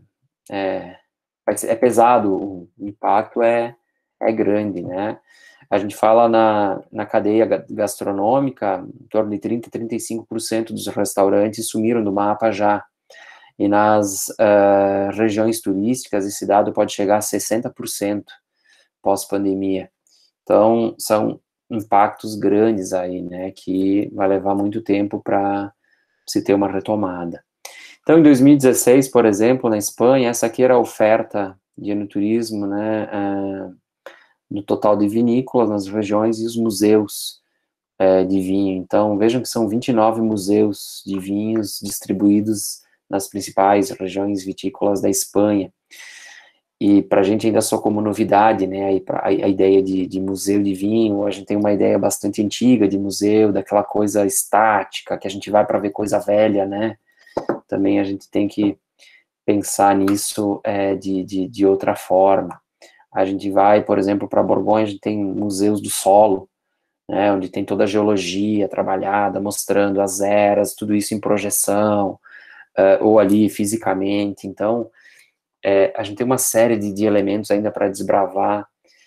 pesado, o impacto é grande, né? A gente fala na cadeia gastronômica, em torno de 30% a 35% dos restaurantes sumiram do mapa já. E nas regiões turísticas, esse dado pode chegar a 60% pós-pandemia. Então, são impactos grandes aí, né, que vai levar muito tempo para se ter uma retomada. Então, em 2016, por exemplo, na Espanha, essa aqui era a oferta de enoturismo, né, no total de vinícolas nas regiões e os museus de vinho. Então, vejam que são 29 museus de vinhos distribuídos nas principais regiões vitícolas da Espanha. e para a gente ainda só como novidade, né, a ideia de museu de vinho, a gente tem uma ideia bastante antiga de museu, daquela coisa estática, que a gente vai para ver coisa velha, né, também a gente tem que pensar nisso de outra forma. A gente vai, por exemplo, para Borgonha, a gente tem museus do solo, né, onde tem toda a geologia trabalhada, mostrando as eras, tudo isso em projeção, ou ali fisicamente. Então, a gente tem uma série de elementos ainda para desbravar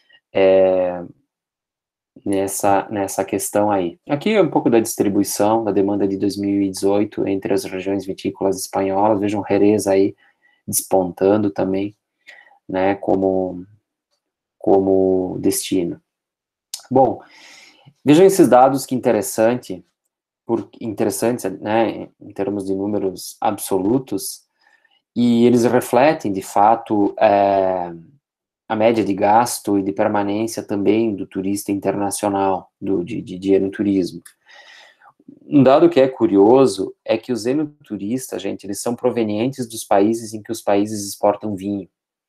nessa questão aí. Aqui é um pouco da distribuição da demanda de 2018 entre as regiões vitícolas espanholas. Vejam Jerez aí despontando também, né, como destino. Bom, vejam esses dados que interessantes, né, em termos de números absolutos, e eles refletem, de fato, a média de gasto e de permanência também do turista internacional, de enoturismo. Um dado que é curioso é que os enoturistas, gente, eles são provenientes dos países em que os países exportam vinho.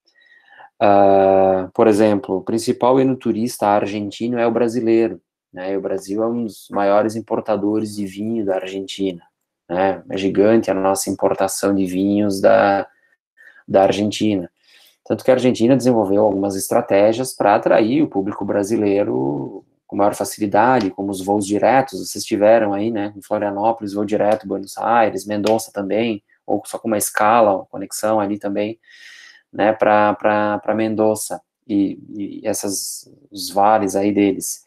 Por exemplo, o principal enoturista argentino é o brasileiro, né? E o Brasil é um dos maiores importadores de vinho da Argentina, né? É gigante a nossa importação de vinhos da Argentina. Tanto que a Argentina desenvolveu algumas estratégias para atrair o público brasileiro com maior facilidade, como os voos diretos. Vocês tiveram aí, né, em Florianópolis, voo direto, Buenos Aires, Mendoza também, ou só com uma escala, uma conexão ali também, né, para Mendoza, e os vales aí deles.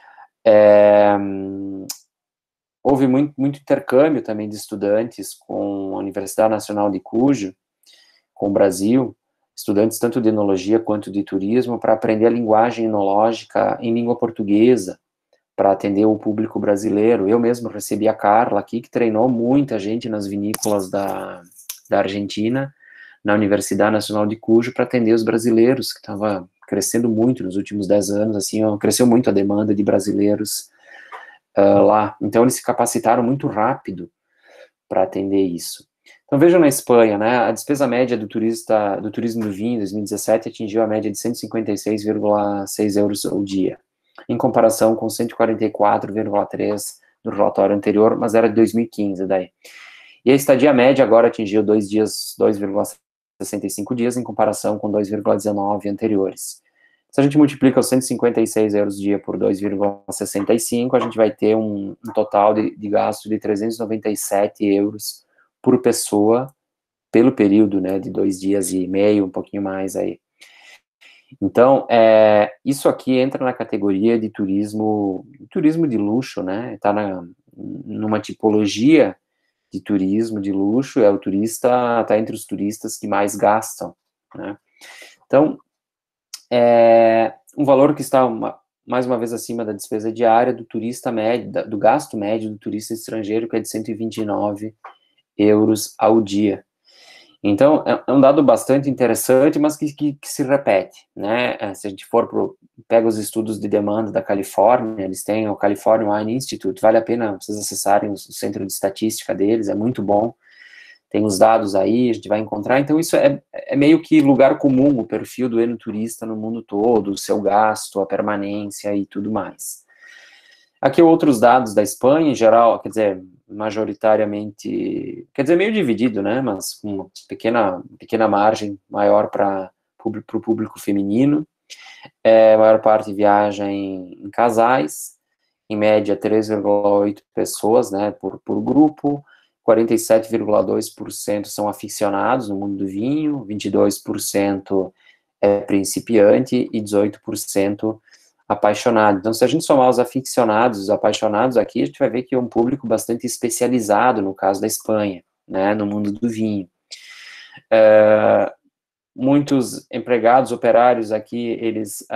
Houve muito intercâmbio também de estudantes com a Universidade Nacional de Cujo, com o Brasil, estudantes tanto de enologia quanto de turismo, para aprender a linguagem enológica em língua portuguesa, para atender o público brasileiro. Eu mesmo recebi a Carla aqui, que treinou muita gente nas vinícolas da Argentina, na Universidade Nacional de Cujo, para atender os brasileiros, que estava crescendo muito nos últimos 10 anos, assim, cresceu muito a demanda de brasileiros lá. Então, eles se capacitaram muito rápido para atender isso. Então, vejam na Espanha, né, a despesa média do turismo do vinho em 2017 atingiu a média de 156,6 euros ao dia, em comparação com 144,3 do relatório anterior, mas era de 2015 daí. E a estadia média agora atingiu 2,65 dias, em comparação com 2,19 anteriores. Se a gente multiplica os 156 euros dia por 2,65, a gente vai ter um total de gasto de 397 euros por pessoa, pelo período, né, de 2 dias e meio, um pouquinho mais aí. Então, isso aqui entra na categoria de turismo de luxo, né, está numa tipologia de turismo de luxo, o turista está entre os turistas que mais gastam, né. Então, um valor que está mais uma vez acima da despesa diária do turista médio, do gasto médio do turista estrangeiro, que é de 129 euros ao dia. Então, é um dado bastante interessante, mas que se repete, né? Se a gente pega os estudos de demanda da Califórnia, eles têm o California Wine Institute, vale a pena vocês acessarem o centro de estatística deles, é muito bom, tem os dados aí, a gente vai encontrar. Então, isso é meio que lugar comum, o perfil do enoturista no mundo todo, o seu gasto, a permanência e tudo mais. Aqui outros dados da Espanha, em geral, quer dizer, majoritariamente, quer dizer, meio dividido, né, mas com uma pequena margem maior para o público feminino. A maior parte viaja em casais, em média 3,8 pessoas, né, por grupo. 47,2% são aficionados no mundo do vinho, 22% é principiante e 18% apaixonado. Então, se a gente somar os aficionados e os apaixonados aqui, a gente vai ver que é um público bastante especializado, no caso da Espanha, né, no mundo do vinho. Muitos empregados, operários aqui, eles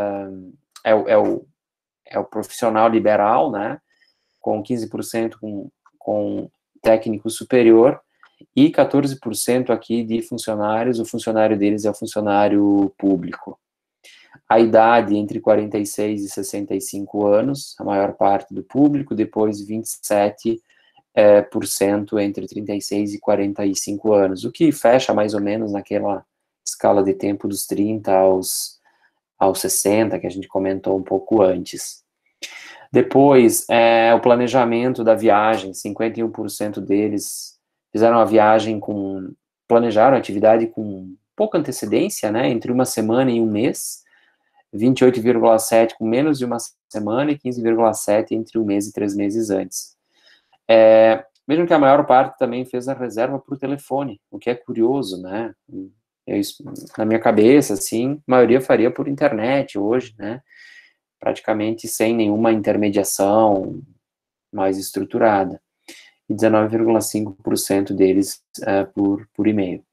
o profissional liberal, né, com 15% com técnico superior, e 14% aqui de funcionários, o funcionário deles é o funcionário público. A idade entre 46 e 65 anos, a maior parte do público, depois 27% entre 36 e 45 anos, o que fecha mais ou menos naquela escala de tempo dos 30 aos 60, que a gente comentou um pouco antes. Depois, o planejamento da viagem, 51% deles fizeram a viagem planejaram a atividade com pouca antecedência, né, entre uma semana e um mês, 28,7% com menos de uma semana e 15,7% entre um mês e 3 meses antes. Vejam que a maior parte também fez a reserva por telefone, o que é curioso, né? Na minha cabeça, assim, a maioria faria por internet hoje, né? Praticamente sem nenhuma intermediação mais estruturada. E 19,5% deles por e-mail.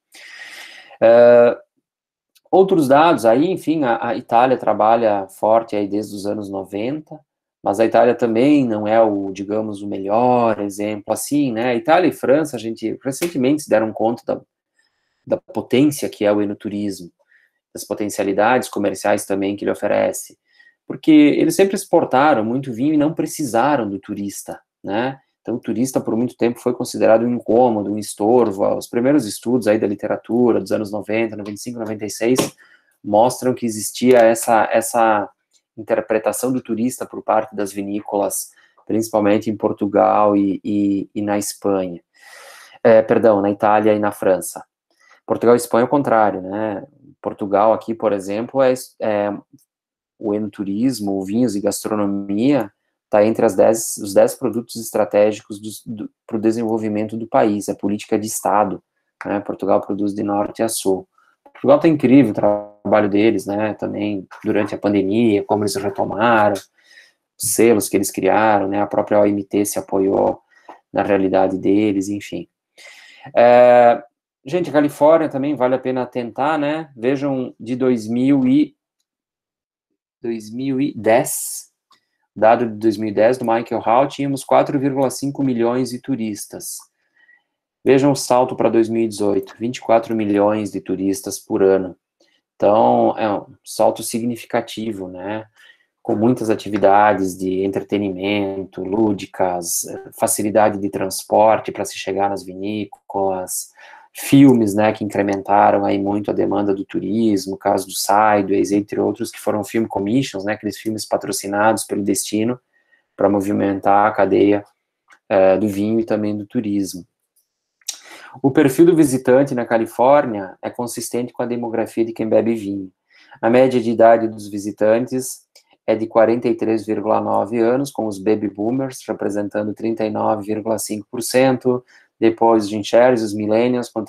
Outros dados aí, enfim, a Itália trabalha forte aí desde os anos 90, mas a Itália também não é digamos, o melhor exemplo, assim, né? Itália e França, a gente recentemente se deram conta da potência que é o enoturismo, das potencialidades comerciais também que ele oferece, porque eles sempre exportaram muito vinho e não precisaram do turista, né? Então, o turista, por muito tempo, foi considerado um incômodo, um estorvo. Os primeiros estudos aí da literatura, dos anos 90, 95, 96, mostram que existia essa interpretação do turista por parte das vinícolas, principalmente em Portugal e na Espanha. Perdão, na Itália e na França. Portugal e Espanha é o contrário, né? Portugal aqui, por exemplo, o enoturismo, o vinhos e gastronomia está entre os 10 produtos estratégicos para o desenvolvimento do país, é política de Estado, né? Portugal produz de norte a sul. Portugal está incrível o trabalho deles, né? Também durante a pandemia, como eles retomaram, os selos que eles criaram, né? A própria OMT se apoiou na realidade deles, enfim. Gente, a Califórnia também vale a pena tentar, né? Vejam, de 2010, dado de 2010, do Michael Hall, tínhamos 4,5 milhões de turistas. Vejam o salto para 2018, 24 milhões de turistas por ano. Então, é um salto significativo, né? Com muitas atividades de entretenimento, lúdicas, facilidade de transporte para se chegar nas vinícolas, filmes, né, que incrementaram aí muito a demanda do turismo, o caso do Sideways, entre outros, que foram film commissions, né, aqueles filmes patrocinados pelo destino para movimentar a cadeia do vinho e também do turismo. O perfil do visitante na Califórnia é consistente com a demografia de quem bebe vinho. A média de idade dos visitantes é de 43,9 anos, com os baby boomers representando 39,5%, depois os Gen Zers e os millennials com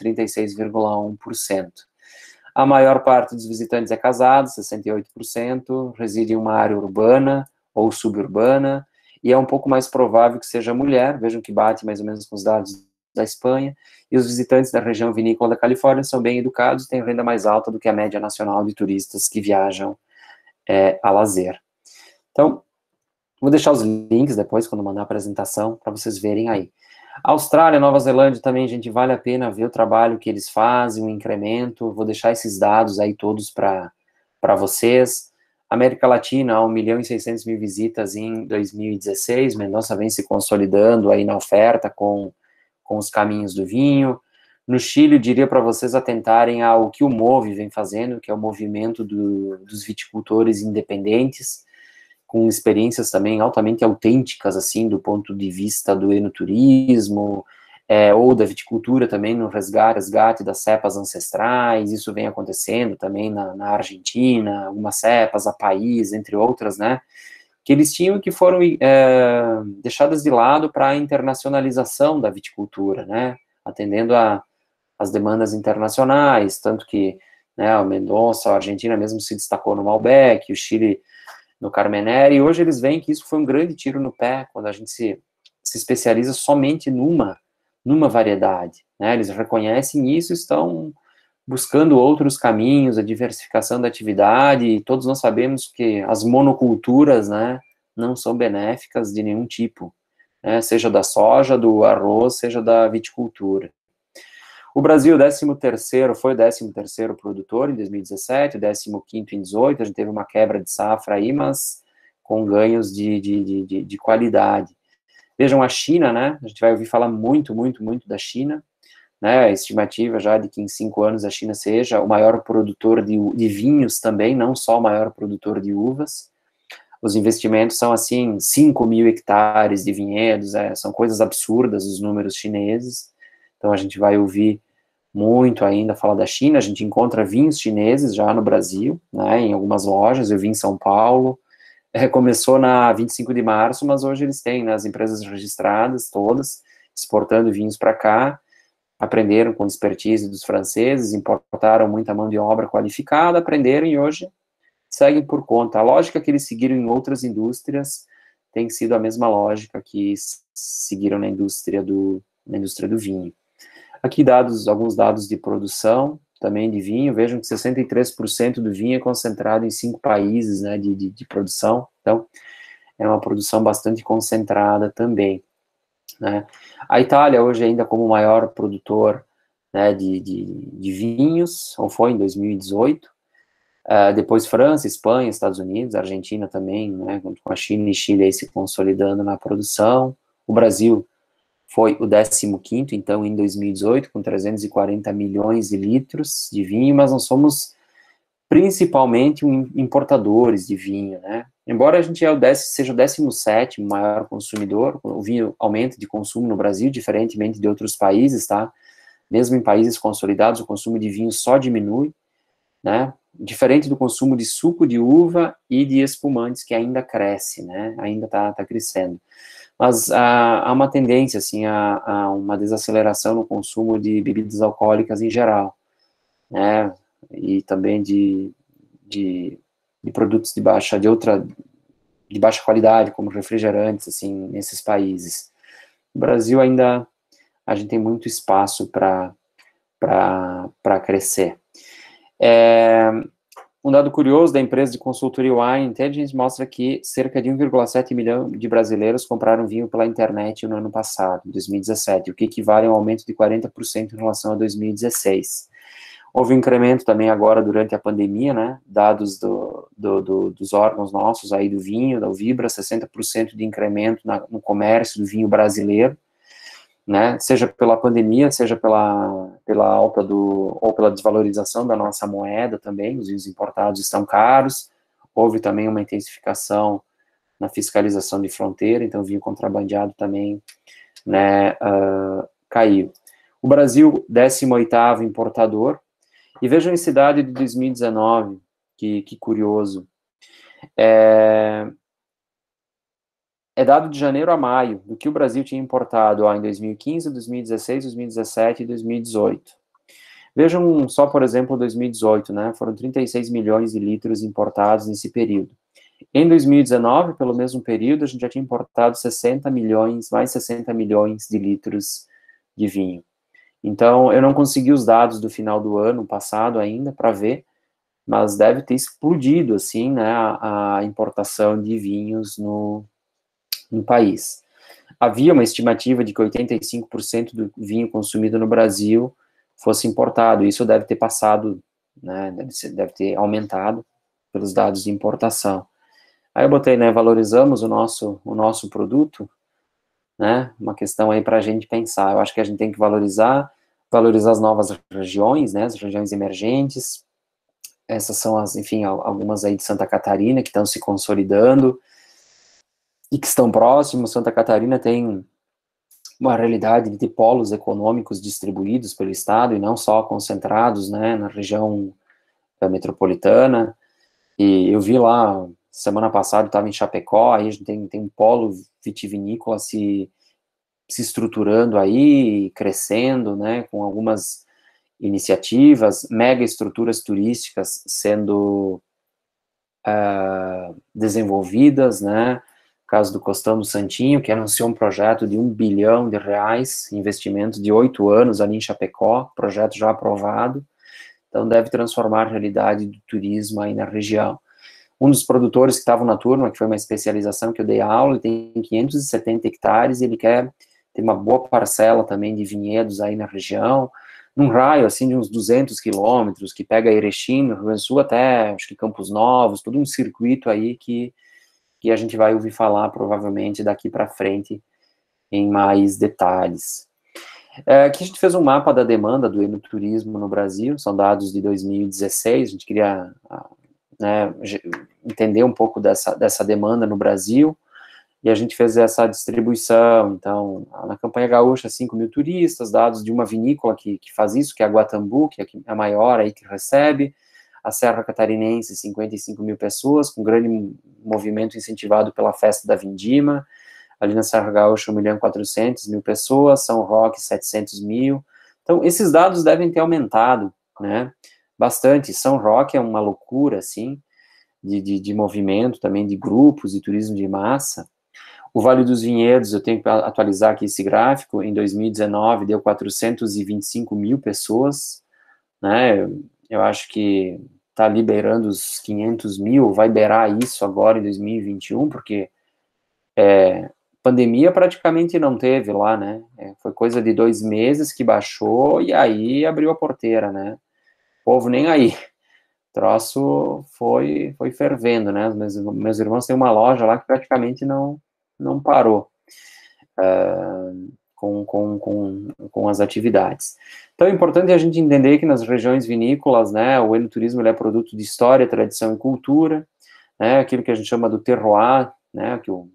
36,1%. A maior parte dos visitantes é casada, 68%, reside em uma área urbana ou suburbana, e é um pouco mais provável que seja mulher, vejam que bate mais ou menos com os dados da Espanha, e os visitantes da região vinícola da Califórnia são bem educados e têm renda mais alta do que a média nacional de turistas que viajam a lazer. Então, vou deixar os links depois, quando mandar a apresentação, para vocês verem aí. Austrália, Nova Zelândia também, gente, vale a pena ver o trabalho que eles fazem, o incremento, vou deixar esses dados aí todos para vocês. América Latina, 1.600.000 visitas em 2016, Mendonça vem se consolidando aí na oferta com os caminhos do vinho. No Chile, eu diria para vocês atentarem ao que o MOVE vem fazendo, que é o movimento dos viticultores independentes, com experiências também altamente autênticas, assim, do ponto de vista do enoturismo, ou da viticultura também, no resgate das cepas ancestrais. Isso vem acontecendo também na Argentina, algumas cepas, a país, entre outras, né, que eles tinham que foram deixadas de lado para a internacionalização da viticultura, né, atendendo às demandas internacionais, tanto que, né, o Mendonça, a Argentina mesmo se destacou no Malbec, o Chile no Carmenère, e hoje eles veem que isso foi um grande tiro no pé, quando a gente se especializa somente numa variedade, né, eles reconhecem isso e estão buscando outros caminhos, a diversificação da atividade, e todos nós sabemos que as monoculturas, né, não são benéficas de nenhum tipo, né, seja da soja, do arroz, seja da viticultura. O Brasil, foi o 13º produtor em 2017, o 15º em 2018, a gente teve uma quebra de safra aí, mas com ganhos de qualidade. Vejam a China, né, a gente vai ouvir falar muito da China, né, a estimativa já de que em 5 anos a China seja o maior produtor de vinhos também, não só o maior produtor de uvas. Os investimentos são, assim, 5.000 hectares de vinhedos, são coisas absurdas os números chineses. Então, a gente vai ouvir muito ainda falar da China. A gente encontra vinhos chineses já no Brasil, né, em algumas lojas. Eu vi em São Paulo, começou na 25 de março, mas hoje eles têm, né, as empresas registradas todas, exportando vinhos para cá, aprenderam com expertise dos franceses, importaram muita mão de obra qualificada, aprenderam e hoje seguem por conta. A lógica que eles seguiram em outras indústrias tem sido a mesma lógica que seguiram na indústria do vinho. Aqui alguns dados de produção também de vinho. Vejam que 63% do vinho é concentrado em 5 países, né, de produção. Então, é uma produção bastante concentrada também, né. A Itália hoje ainda como maior produtor, né, de vinhos, ou foi em 2018, depois França, Espanha, Estados Unidos, Argentina também, né, com a China e Chile aí se consolidando na produção. O Brasil foi o 15º, então, em 2018, com 340 milhões de litros de vinho, mas nós somos principalmente importadores de vinho, né? Embora a gente seja o 17º maior consumidor, o vinho aumenta de consumo no Brasil, diferentemente de outros países, tá? Mesmo em países consolidados, o consumo de vinho só diminui, né? Diferente do consumo de suco de uva e de espumantes, que ainda cresce, né? Ainda tá crescendo. Mas há uma tendência, assim, a uma desaceleração no consumo de bebidas alcoólicas em geral, né? E também de produtos de baixa qualidade, como refrigerantes, assim, nesses países. No Brasil ainda a gente tem muito espaço para crescer. Um dado curioso da empresa de consultoria Wine Intelligence mostra que cerca de 1,7 milhão de brasileiros compraram vinho pela internet no ano passado, 2017, o que equivale a um aumento de 40% em relação a 2016. Houve um incremento também agora durante a pandemia, né, dados dos órgãos nossos aí do vinho, da Uvibra, 60% de incremento no comércio do vinho brasileiro, né, seja pela pandemia, seja pela alta ou pela desvalorização da nossa moeda também. Os vinhos importados estão caros, houve também uma intensificação na fiscalização de fronteira, então o vinho contrabandeado também, né, caiu. O Brasil, 18º importador, e vejam esse dado de 2019, que curioso, é dado de janeiro a maio, do que o Brasil tinha importado em 2015, 2016, 2017 e 2018. Vejam só, por exemplo, 2018, né, foram 36 milhões de litros importados nesse período. Em 2019, pelo mesmo período, a gente já tinha importado mais 60 milhões de litros de vinho. Então, eu não consegui os dados do final do ano passado ainda para ver, mas deve ter explodido, assim, né, a importação de vinhos no país. Havia uma estimativa de que 85% do vinho consumido no Brasil fosse importado. Isso deve ter passado, né, deve ter aumentado pelos dados de importação. Aí eu botei, né, valorizamos o nosso produto, né, uma questão aí para a gente pensar. Eu acho que a gente tem que valorizar as novas regiões, né, as regiões emergentes. Essas são enfim, algumas aí de Santa Catarina que estão se consolidando e que estão próximos. Santa Catarina tem uma realidade de polos econômicos distribuídos pelo estado e não só concentrados, né, na região metropolitana. E eu vi lá, semana passada, estava em Chapecó, aí a gente tem um polo vitivinícola se estruturando aí, crescendo, né, com algumas iniciativas, mega estruturas turísticas sendo desenvolvidas, né, caso do Costão do Santinho, que anunciou um projeto de R$1 bilhão, investimento de 8 anos ali em Chapecó, projeto já aprovado, então deve transformar a realidade do turismo aí na região. Um dos produtores que estavam na turma, que foi uma especialização que eu dei aula, ele tem 570 hectares, e ele quer ter uma boa parcela também de vinhedos aí na região, num raio, assim, de uns 200 quilômetros, que pega Erechim, no Rio Grande do Sul, até, acho que Campos Novos, todo um circuito aí que a gente vai ouvir falar, provavelmente, daqui para frente, em mais detalhes. Aqui a gente fez um mapa da demanda do enoturismo no Brasil, são dados de 2016, a gente queria né, entender um pouco dessa demanda no Brasil, e a gente fez essa distribuição. Então, na campanha gaúcha, 5 mil turistas, dados de uma vinícola que faz isso, que é a Guatambu, que é a maior aí que recebe, a Serra Catarinense, 55 mil pessoas, com grande movimento incentivado pela festa da Vindima, ali na Serra Gaúcha, 1.400.000 pessoas, São Roque, 700 mil. Então, esses dados devem ter aumentado, né, bastante. São Roque é uma loucura, assim, de movimento também, de grupos, de turismo de massa. O Vale dos Vinhedos, eu tenho que atualizar aqui esse gráfico, em 2019 deu 425 mil pessoas, né, eu acho que está liberando os 500 mil, vai beirar isso agora em 2021, porque pandemia praticamente não teve lá, né, foi coisa de 2 meses que baixou, e aí abriu a porteira, né, o povo nem aí, o troço foi fervendo, né, meus irmãos têm uma loja lá que praticamente não parou com as atividades. Então, é importante a gente entender que nas regiões vinícolas, né, o enoturismo ele é produto de história, tradição e cultura, né, aquilo que a gente chama do terroir, né, que o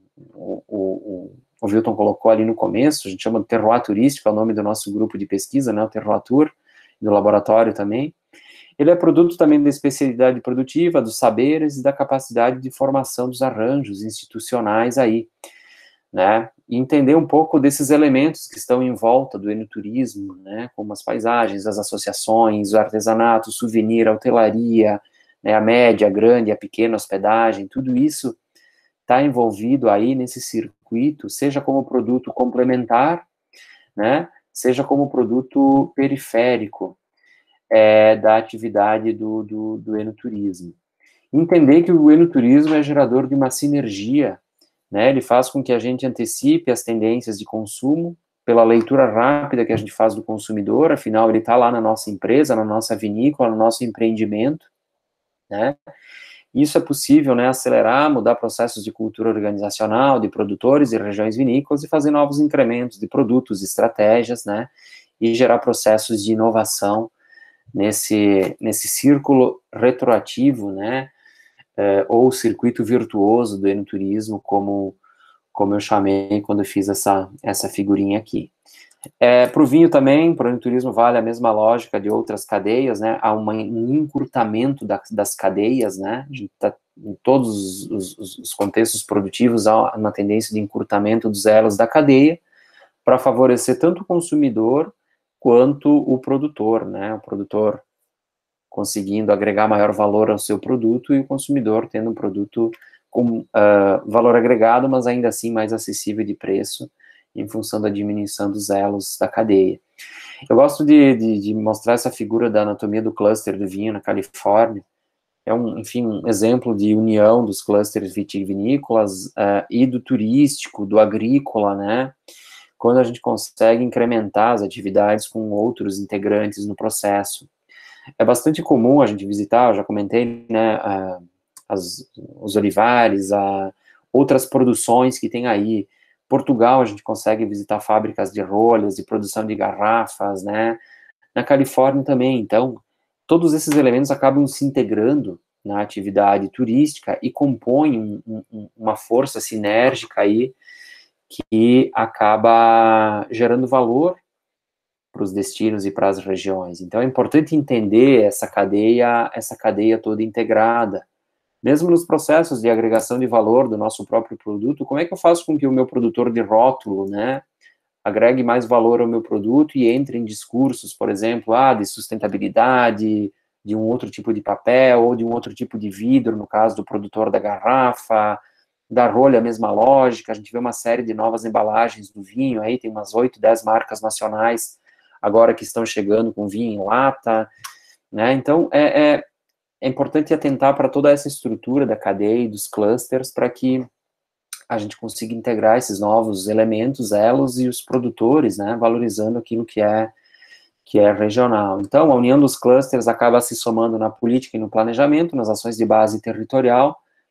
Wilton colocou ali no começo, a gente chama de terroir turístico, é o nome do nosso grupo de pesquisa, né, o Terroir Tour, do laboratório também. Ele é produto também da especialidade produtiva, dos saberes e da capacidade de formação dos arranjos institucionais aí, né, e entender um pouco desses elementos que estão em volta do enoturismo, né, como as paisagens, as associações, o artesanato, o souvenir, a hotelaria, né, a média, a grande, a pequena hospedagem, tudo isso está envolvido aí nesse circuito, seja como produto complementar, né, seja como produto periférico da atividade do enoturismo. Entender que o enoturismo é gerador de uma sinergia, né, ele faz com que a gente antecipe as tendências de consumo, pela leitura rápida que a gente faz do consumidor, afinal ele está lá na nossa empresa, na nossa vinícola, no nosso empreendimento, né, isso é possível, né, acelerar, mudar processos de cultura organizacional, de produtores e regiões vinícolas e fazer novos incrementos de produtos, estratégias, né, e gerar processos de inovação nesse círculo retroativo, né, ou circuito virtuoso do enoturismo, como eu chamei quando eu fiz essa figurinha aqui. Para o vinho também, para o enoturismo vale a mesma lógica de outras cadeias, né, há um encurtamento das cadeias, né, a gente tá, em todos os contextos produtivos há uma tendência de encurtamento dos elos da cadeia, para favorecer tanto o consumidor quanto o produtor, né, o produtor conseguindo agregar maior valor ao seu produto e o consumidor tendo um produto com valor agregado, mas ainda assim mais acessível de preço, em função da diminuição dos elos da cadeia. Eu gosto de mostrar essa figura da anatomia do cluster do vinho na Califórnia, é enfim, um exemplo de união dos clusters vitivinícolas e do turístico, do agrícola, né, quando a gente consegue incrementar as atividades com outros integrantes no processo. É bastante comum a gente visitar, eu já comentei, né, os olivares, outras produções que tem aí. Portugal, a gente consegue visitar fábricas de rolhas, de produção de garrafas, né, na Califórnia também. Então, todos esses elementos acabam se integrando na atividade turística e compõem uma força sinérgica aí que acaba gerando valor para os destinos e para as regiões. Então, é importante entender essa cadeia toda integrada. Mesmo nos processos de agregação de valor do nosso próprio produto, como é que eu faço com que o meu produtor de rótulo, né, agregue mais valor ao meu produto e entre em discursos, por exemplo, de sustentabilidade, de um outro tipo de papel, ou de um outro tipo de vidro, no caso do produtor da garrafa, da rolha, a mesma lógica, a gente vê uma série de novas embalagens do vinho, aí tem umas 8, 10 marcas nacionais agora que estão chegando com vinho em lata, né, então é importante atentar para toda essa estrutura da cadeia e dos clusters para que a gente consiga integrar esses novos elementos, elos e os produtores, né, valorizando aquilo que é regional. Então, a união dos clusters acaba se somando na política e no planejamento, nas ações de base territorial,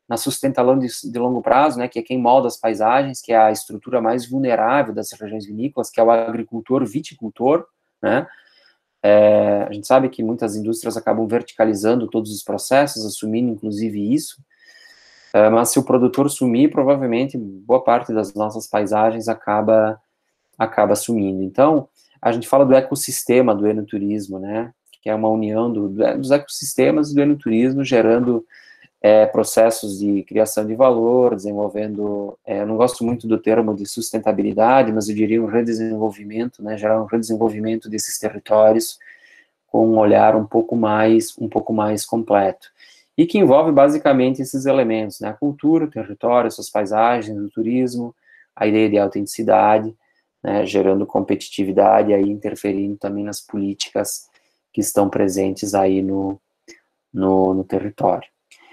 na sustentação de longo prazo, né, que é quem molda as paisagens, que é a estrutura mais vulnerável das regiões vinícolas, que é o agricultor, viticultor, né. A gente sabe que muitas indústrias acabam verticalizando todos os processos, assumindo inclusive isso, mas se o produtor sumir, provavelmente boa parte das nossas paisagens acaba sumindo. Então, a gente fala do ecossistema do enoturismo, né, que é uma união dos ecossistemas do enoturismo, gerando processos de criação de valor, desenvolvendo, eu não gosto muito do termo de sustentabilidade, mas eu diria um redesenvolvimento, né, gerar um redesenvolvimento desses territórios com um olhar um pouco mais completo, e que envolve basicamente esses elementos, né, a cultura, o território, suas paisagens, o turismo, a ideia de autenticidade, né, gerando competitividade, aí interferindo também nas políticas que estão presentes aí no território.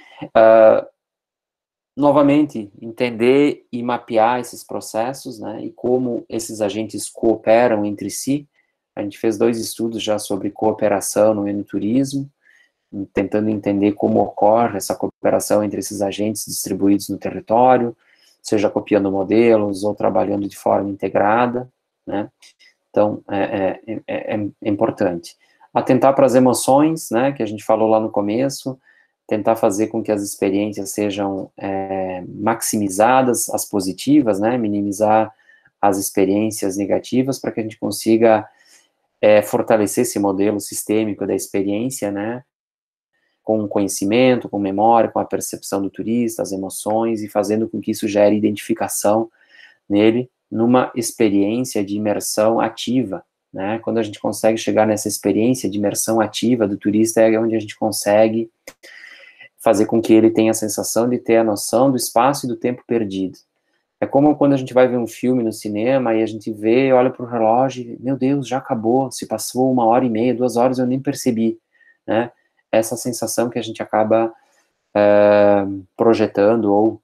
Novamente, entender e mapear esses processos, né, e como esses agentes cooperam entre si. A gente fez 2 estudos já sobre cooperação no enoturismo, tentando entender como ocorre essa cooperação entre esses agentes distribuídos no território, seja copiando modelos ou trabalhando de forma integrada, né. Então, é importante. Atentar para as emoções, né, que a gente falou lá no começo, tentar fazer com que as experiências sejam maximizadas, as positivas, né, minimizar as experiências negativas, para que a gente consiga fortalecer esse modelo sistêmico da experiência, né, com conhecimento, com memória, com a percepção do turista, as emoções, e fazendo com que isso gere identificação nele, numa experiência de imersão ativa, né. Quando a gente consegue chegar nessa experiência de imersão ativa do turista, é onde a gente consegue fazer com que ele tenha a sensação de ter a noção do espaço e do tempo perdido. É como quando a gente vai ver um filme no cinema e a gente vê, olha para o relógio, e, meu Deus, já acabou, se passou 1h30, 2 horas, eu nem percebi, né? Essa sensação que a gente acaba projetando ou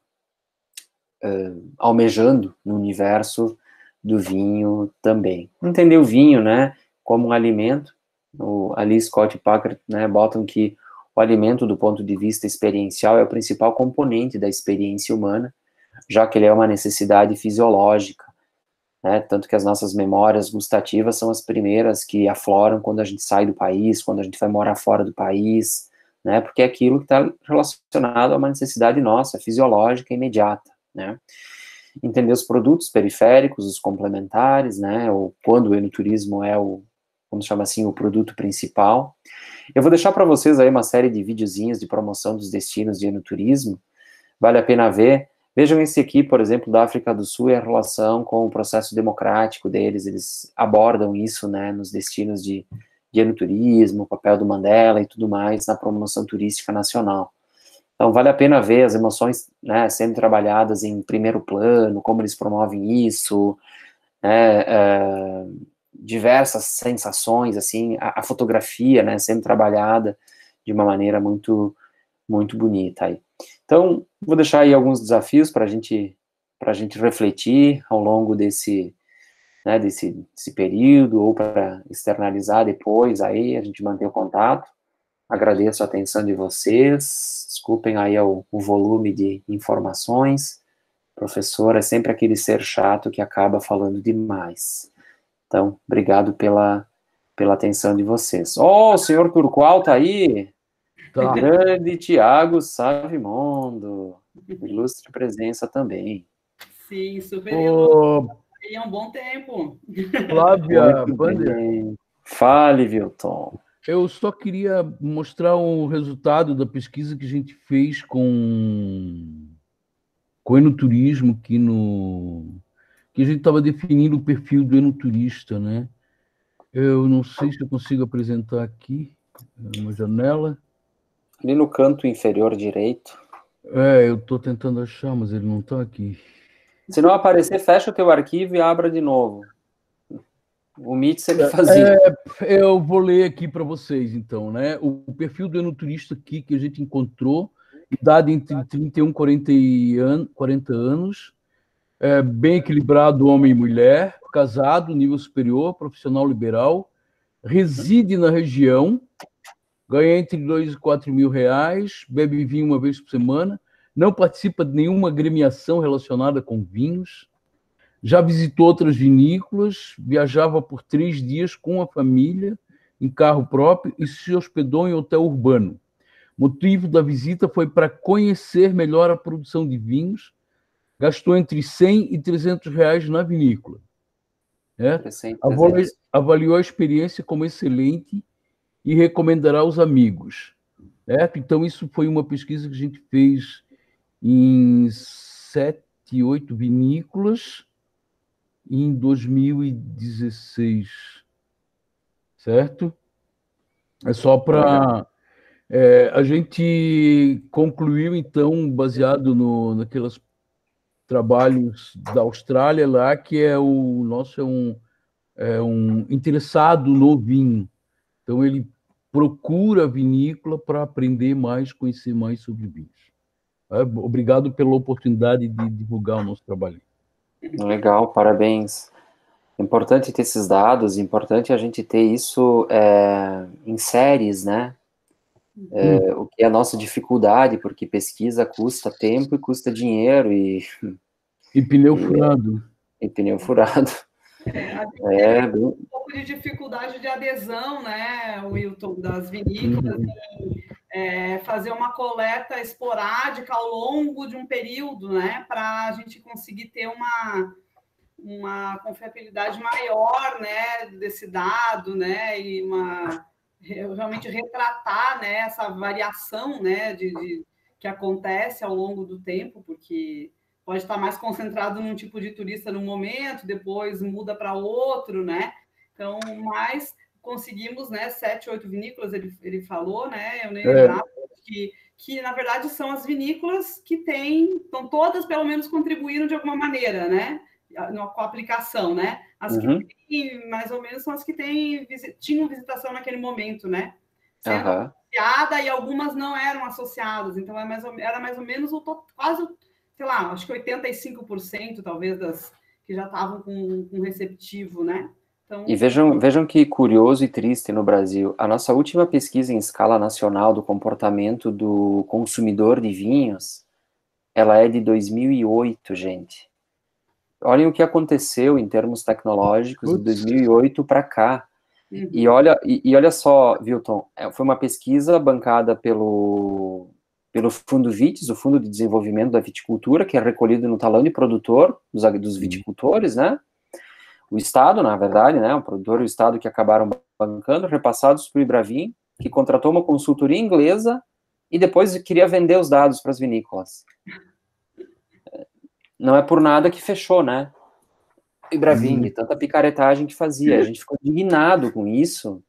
almejando no universo do vinho também. Entender o vinho, né, como um alimento. Ali Scott e Packard, né, botam que o alimento, do ponto de vista experiencial, é o principal componente da experiência humana, já que ele é uma necessidade fisiológica, né, tanto que as nossas memórias gustativas são as primeiras que afloram quando a gente sai do país, quando a gente vai morar fora do país, né, porque é aquilo que está relacionado a uma necessidade nossa, fisiológica, imediata, né. Entender os produtos periféricos, os complementares, né, ou quando o enoturismo é vamos chamar assim, o produto principal. Eu vou deixar para vocês aí uma série de videozinhos de promoção dos destinos de enoturismo, vale a pena ver. Vejam esse aqui, por exemplo, da África do Sul, e a relação com o processo democrático deles, eles abordam isso, né, nos destinos de enoturismo, o papel do Mandela e tudo mais na promoção turística nacional. Então, vale a pena ver as emoções, né, sendo trabalhadas em primeiro plano, como eles promovem isso, né, diversas sensações, assim, a fotografia, né, sendo trabalhada de uma maneira muito, muito bonita aí. Então, vou deixar aí alguns desafios para a gente refletir ao longo desse período, ou para externalizar depois, aí a gente manter o contato. Agradeço a atenção de vocês, desculpem aí o volume de informações. O professor é sempre aquele ser chato que acaba falando demais. Então, obrigado pela atenção de vocês. O senhor Turqual tá aí? Tá. Grande Tiago Savimondo, ilustre presença também. Sim, super ilustre. É um bom tempo. Flávia Vander. Fale, Vilton. Eu só queria mostrar o resultado da pesquisa que a gente fez com enoturismo, que a gente estava definindo o perfil do enoturista, né? Eu não sei se eu consigo apresentar aqui uma janela. Ali no canto inferior direito. Eu estou tentando achar, mas ele não está aqui. Se não aparecer, fecha o teu arquivo e abra de novo. O Meet sempre fazia. Eu vou ler aqui para vocês, então, né? O perfil do enoturista aqui que a gente encontrou, idade entre 31 e 40 anos, bem equilibrado, homem e mulher, casado, nível superior, profissional liberal, reside na região, ganha entre 2 e 4 mil reais, bebe vinho uma vez por semana, não participa de nenhuma agremiação relacionada com vinhos, já visitou outras vinícolas, viajava por 3 dias com a família, em carro próprio, e se hospedou em hotel urbano. O motivo da visita foi para conhecer melhor a produção de vinhos, gastou entre 100 e 300 reais na vinícola. Avaliou a experiência como excelente e recomendará aos amigos. Então, isso foi uma pesquisa que a gente fez em 7, 8 vinícolas em 2016, certo? É só para... a gente concluiu, então, baseado naqueles trabalhos da Austrália lá, que o nosso é um interessado no vinho. Então, ele procura a vinícola para aprender mais, conhecer mais sobre vinhos. Obrigado pela oportunidade de divulgar o nosso trabalho. Legal, parabéns. É importante ter esses dados, é importante a gente ter isso em séries, né? O que é a nossa dificuldade, porque pesquisa custa tempo e custa dinheiro e pneu furado. E pneu furado. Um pouco de dificuldade de adesão, né, Wilton, das vinícolas, fazer uma coleta esporádica ao longo de um período, né, para a gente conseguir ter uma confiabilidade maior, né, desse dado, né, e realmente retratar, né, essa variação, né, que acontece ao longo do tempo, porque pode estar mais concentrado num tipo de turista no momento, depois muda para outro, né? Então, mas conseguimos, né, 7, 8 vinícolas, ele falou, né? Eu nem lembrava que, na verdade, são as vinícolas que estão todas, pelo menos, contribuíram de alguma maneira, né? Com a aplicação, né? As que têm, mais ou menos, são as que tinham visitação naquele momento, né? Sendo associada, e algumas não eram associadas. Então, era mais ou menos quase, sei lá, acho que 85%, talvez, das que já estavam com receptivo, né? Então, e vejam que curioso e triste no Brasil. A nossa última pesquisa em escala nacional do comportamento do consumidor de vinhos, ela é de 2008, gente. Olhem o que aconteceu em termos tecnológicos de 2008 para cá. E olha só, Wilton, foi uma pesquisa bancada pelo Fundo Vitis, o Fundo de Desenvolvimento da Viticultura, que é recolhido no talão de produtor dos viticultores, né? O Estado, na verdade, né? O produtor e o Estado que acabaram bancando, repassados para o Ibravin, que contratou uma consultoria inglesa e depois queria vender os dados para as vinícolas. Não é por nada que fechou, né? Ibravin, de tanta picaretagem que fazia. A gente ficou indignado com isso,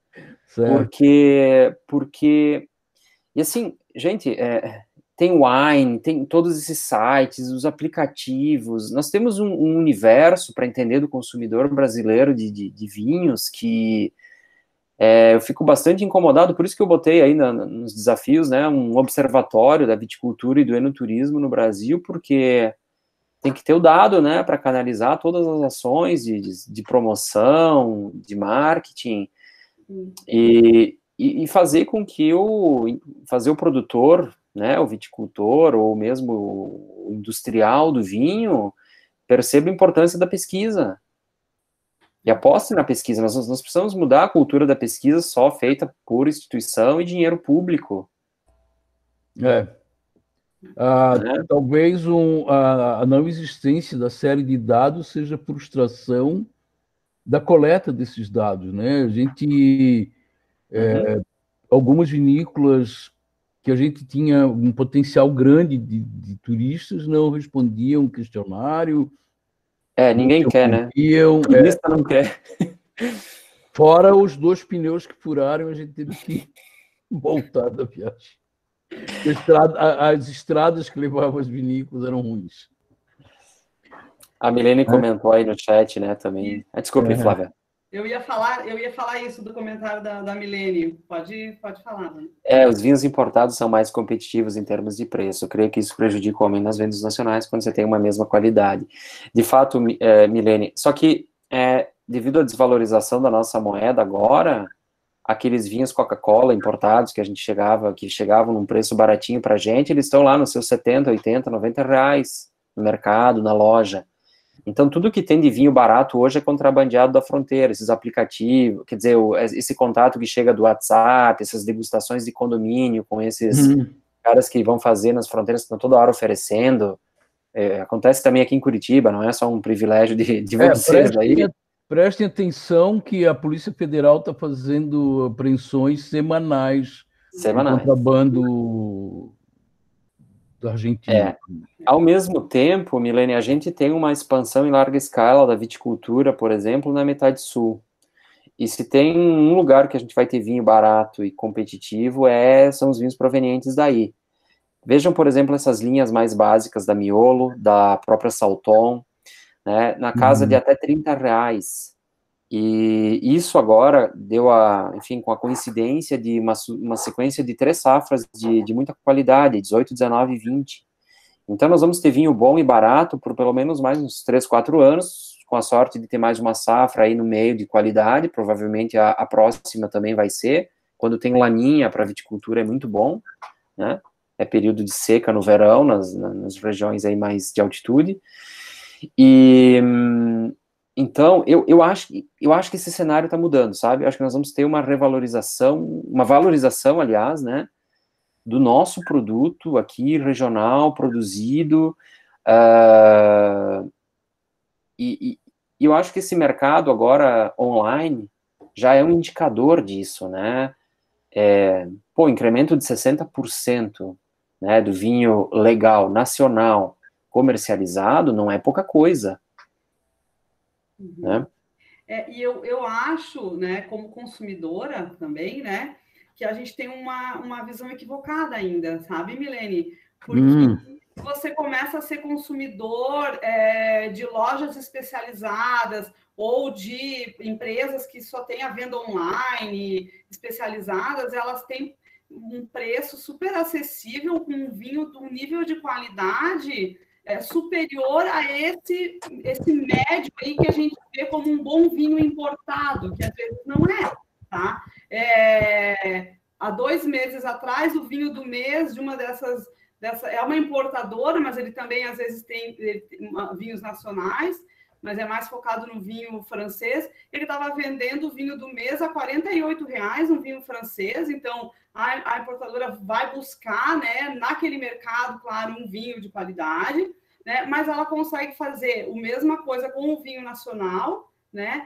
porque... E assim, gente, tem o Wine, tem todos esses sites, os aplicativos, nós temos um universo para entender do consumidor brasileiro de vinhos que eu fico bastante incomodado, por isso que eu botei aí nos desafios, né, um observatório da viticultura e do enoturismo no Brasil, porque tem que ter o dado, né, para canalizar todas as ações de promoção, de marketing, e fazer com que fazer o produtor, né, o viticultor, ou mesmo o industrial do vinho, perceba a importância da pesquisa. E aposte na pesquisa. Nós precisamos mudar a cultura da pesquisa só feita por instituição e dinheiro público. Talvez a não existência da série de dados seja frustração da coleta desses dados, né? A gente... algumas vinícolas que a gente tinha um potencial grande de turistas não respondiam o questionário. Ninguém quer, né? Turista não quer. Fora os 2 pneus que furaram, a gente teve que voltar da viagem. As estradas que levavam as vinícolas eram ruins. A Milene comentou aí no chat, né, também. Desculpe, Flávia. Eu ia falar isso do comentário da Milene. Pode falar, né? Os vinhos importados são mais competitivos em termos de preço. Eu creio que isso prejudica o aumento das vendas nacionais quando você tem uma mesma qualidade. De fato, Milene, só que devido à desvalorização da nossa moeda agora, aqueles vinhos Coca-Cola importados que chegavam num preço baratinho para a gente, eles estão lá nos seus 70, 80, 90 reais no mercado, na loja. Então, tudo que tem de vinho barato hoje é contrabandeado da fronteira, esses aplicativos, quer dizer, esse contato que chega do WhatsApp, essas degustações de condomínio com esses caras que vão fazer nas fronteiras, que estão toda hora oferecendo. Acontece também aqui em Curitiba, não é só um privilégio de vocês aí. Prestem atenção que a Polícia Federal está fazendo apreensões semanais de contrabando da Argentina. Ao mesmo tempo, Milene, a gente tem uma expansão em larga escala da viticultura, por exemplo, na metade sul. E se tem um lugar que a gente vai ter vinho barato e competitivo, são os vinhos provenientes daí. Vejam, por exemplo, essas linhas mais básicas da Miolo, da própria Salton, né, na casa de até 30 reais. E isso agora deu enfim, com a coincidência de uma sequência de 3 safras de muita qualidade, 18, 19 e 20. Então nós vamos ter vinho bom e barato por pelo menos mais uns 3, 4 anos, com a sorte de ter mais uma safra aí no meio de qualidade, provavelmente a próxima também vai ser. Quando tem laninha para viticultura é muito bom, né? É período de seca no verão, nas regiões aí mais de altitude. E então, eu acho que esse cenário está mudando, sabe? Eu acho que nós vamos ter uma valorização, aliás, né, do nosso produto aqui, regional, produzido, e eu acho que esse mercado agora online já é um indicador disso, né? Incremento de 60%, né, do vinho legal, nacional, comercializado, não é pouca coisa. Né? E eu acho, né, como consumidora também, né, que a gente tem uma visão equivocada ainda, sabe, Milene? Porque você começa a ser consumidor de lojas especializadas ou de empresas que só têm a venda online especializadas, elas têm um preço super acessível, com um vinho de um nível de qualidade superior a esse médio aí que a gente vê como um bom vinho importado, que às vezes não é, tá? Há 2 meses atrás, o vinho do mês de uma dessas é uma importadora, mas ele também às vezes tem vinhos nacionais, mas é mais focado no vinho francês. Ele estava vendendo o vinho do mês a R$ 48, um vinho francês. Então, a importadora vai buscar, né, naquele mercado, claro, um vinho de qualidade, né, mas ela consegue fazer a mesma coisa com o vinho nacional, né,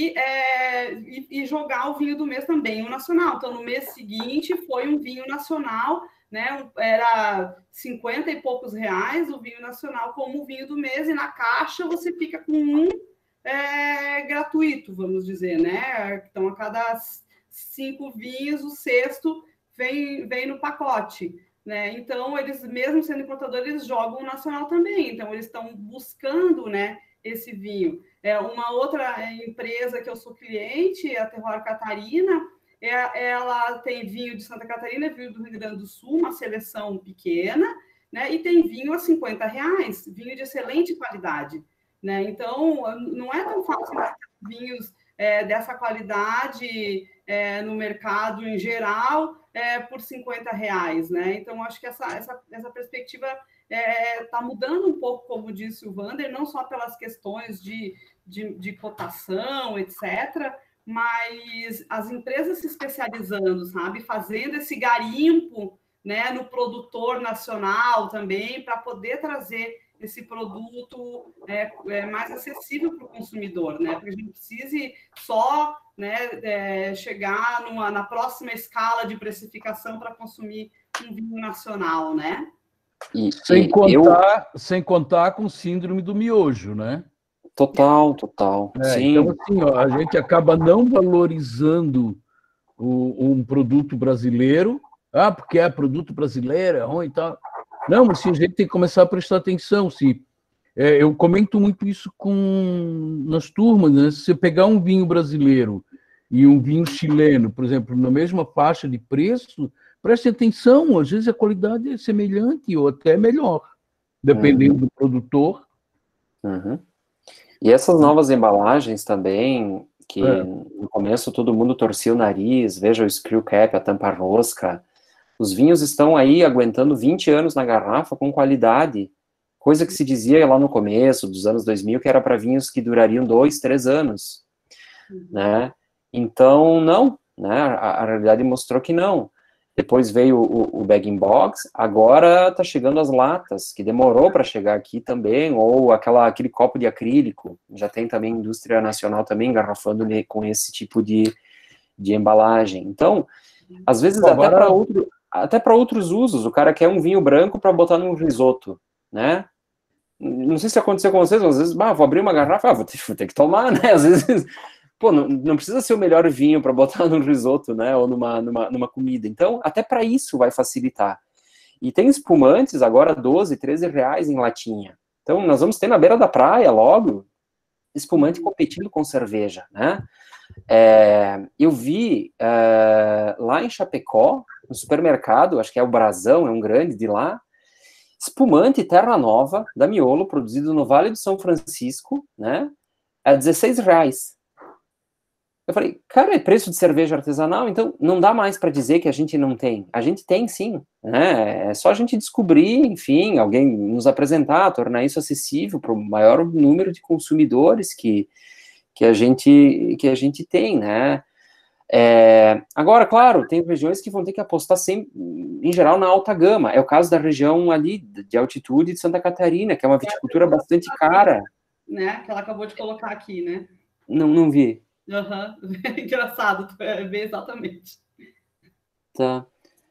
e jogar o vinho do mês também, o nacional. Então, no mês seguinte, foi um vinho nacional, né, era 50 e poucos reais o vinho nacional como o vinho do mês, e na caixa você fica com um gratuito, vamos dizer, né? Então, a cada 5 vinhos, o 6º vem no pacote, né? Então, eles, mesmo sendo importadores, eles jogam o nacional também. Então, eles estão buscando, né, esse vinho. Uma outra empresa que eu sou cliente, a Terroir Catarina, ela tem vinho de Santa Catarina, vinho do Rio Grande do Sul, uma seleção pequena, né? E tem vinho a R$ 50, vinho de excelente qualidade, né? Então, não é tão fácil vinhos dessa qualidade no mercado em geral por R$ 50, né? Então, acho que essa perspectiva está mudando um pouco, como disse o Wander, não só pelas questões de cotação, etc., mas as empresas se especializando, sabe? Fazendo esse garimpo, né, no produtor nacional também, para poder trazer esse produto mais acessível para o consumidor, né? Porque a gente não precise só, né, chegar na próxima escala de precificação para consumir um vinho nacional, né? Sem contar com o síndrome do miojo, né? Total. Sim. Então, assim, a gente acaba não valorizando um produto brasileiro, porque é produto brasileiro, é ruim e tal. Não, assim, a gente tem que começar a prestar atenção. Eu comento muito isso nas turmas, né? Se você pegar um vinho brasileiro e um vinho chileno, por exemplo, na mesma faixa de preço, preste atenção, às vezes a qualidade é semelhante ou até melhor, dependendo do produtor. E essas novas embalagens também que no começo todo mundo torcia o nariz, veja o screw cap, a tampa rosca. Os vinhos estão aí aguentando 20 anos na garrafa com qualidade, coisa que se dizia lá no começo dos anos 2000 que era para vinhos que durariam 2, 3 anos, né? Então, não, né? A realidade mostrou que não. Depois veio o bag-in-box, agora está chegando as latas, que demorou para chegar aqui também, ou aquele copo de acrílico, já tem também indústria nacional também engarrafando com esse tipo de embalagem. Então, às vezes até para outros usos, o cara quer um vinho branco para botar num risoto, né? Não sei se aconteceu com vocês, às vezes, vou abrir uma garrafa, vou ter que tomar, né? Às vezes, pô, não precisa ser o melhor vinho para botar num risoto, né? Ou numa comida. Então, até para isso vai facilitar. E tem espumantes agora 12, 13 reais em latinha. Então, nós vamos ter na beira da praia, logo, espumante competindo com cerveja, né? Eu vi lá em Chapecó, no supermercado, acho que é o Brasão, é um grande de lá, espumante Terra Nova, da Miolo, produzido no Vale do São Francisco, né? A 16 reais. Eu falei, cara, é preço de cerveja artesanal, então não dá mais para dizer que a gente não tem. A gente tem, sim, né? É só a gente descobrir, enfim, alguém nos apresentar, tornar isso acessível para o maior número de consumidores que a gente tem, né? Agora, claro, tem regiões que vão ter que apostar sempre, em geral, na alta gama. É o caso da região ali de altitude de Santa Catarina, que é uma viticultura bastante cara. Né? Que ela acabou de colocar aqui, né? Não vi. Engraçado, bem exatamente. Tá.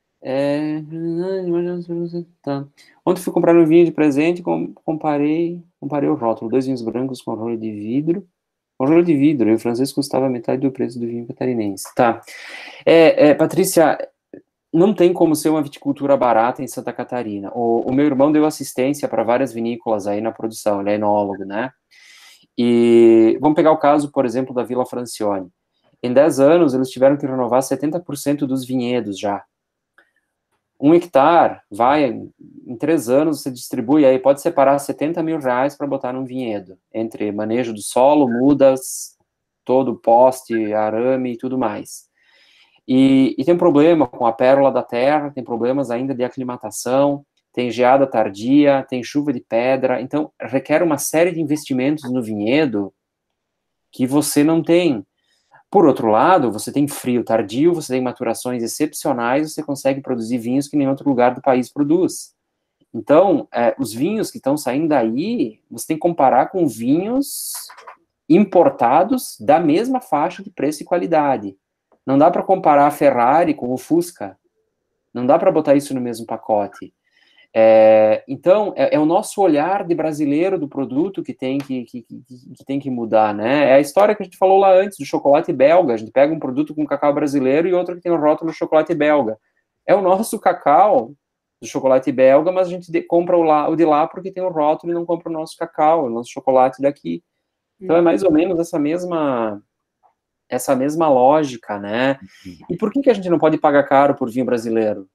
Tá. Ontem fui comprar um vinho de presente, comparei o rótulo. 2 vinhos brancos com rolho de vidro. Com rolho de vidro, e o francês custava metade do preço do vinho catarinense. Tá. Patrícia, não tem como ser uma viticultura barata em Santa Catarina. O meu irmão deu assistência para várias vinícolas aí na produção, ele é enólogo, né? E vamos pegar o caso, por exemplo, da Vila Francione. Em 10 anos, eles tiveram que renovar 70% dos vinhedos já. 1 hectare, em 3 anos, você distribui aí, pode separar 70 mil reais para botar num vinhedo, entre manejo do solo, mudas, todo poste, arame e tudo mais. E tem um problema com a pérola da terra, tem problemas ainda de aclimatação, tem geada tardia, tem chuva de pedra, então requer uma série de investimentos no vinhedo que você não tem. Por outro lado, você tem frio tardio, você tem maturações excepcionais, você consegue produzir vinhos que nenhum outro lugar do país produz. Então, os vinhos que estão saindo daí, você tem que comparar com vinhos importados da mesma faixa de preço e qualidade. Não dá para comparar a Ferrari com o Fusca. Não dá para botar isso no mesmo pacote. Então, é o nosso olhar de brasileiro do produto que tem que mudar, né? É a história que a gente falou lá antes, do chocolate belga. A gente pega um produto com cacau brasileiro e outro que tem o rótulo chocolate belga. É o nosso cacau do chocolate belga, mas a gente compra o de lá porque tem o rótulo e não compra o nosso cacau, o nosso chocolate daqui. Então, é mais ou menos essa mesma lógica, né? E por que a gente não pode pagar caro por vinho brasileiro?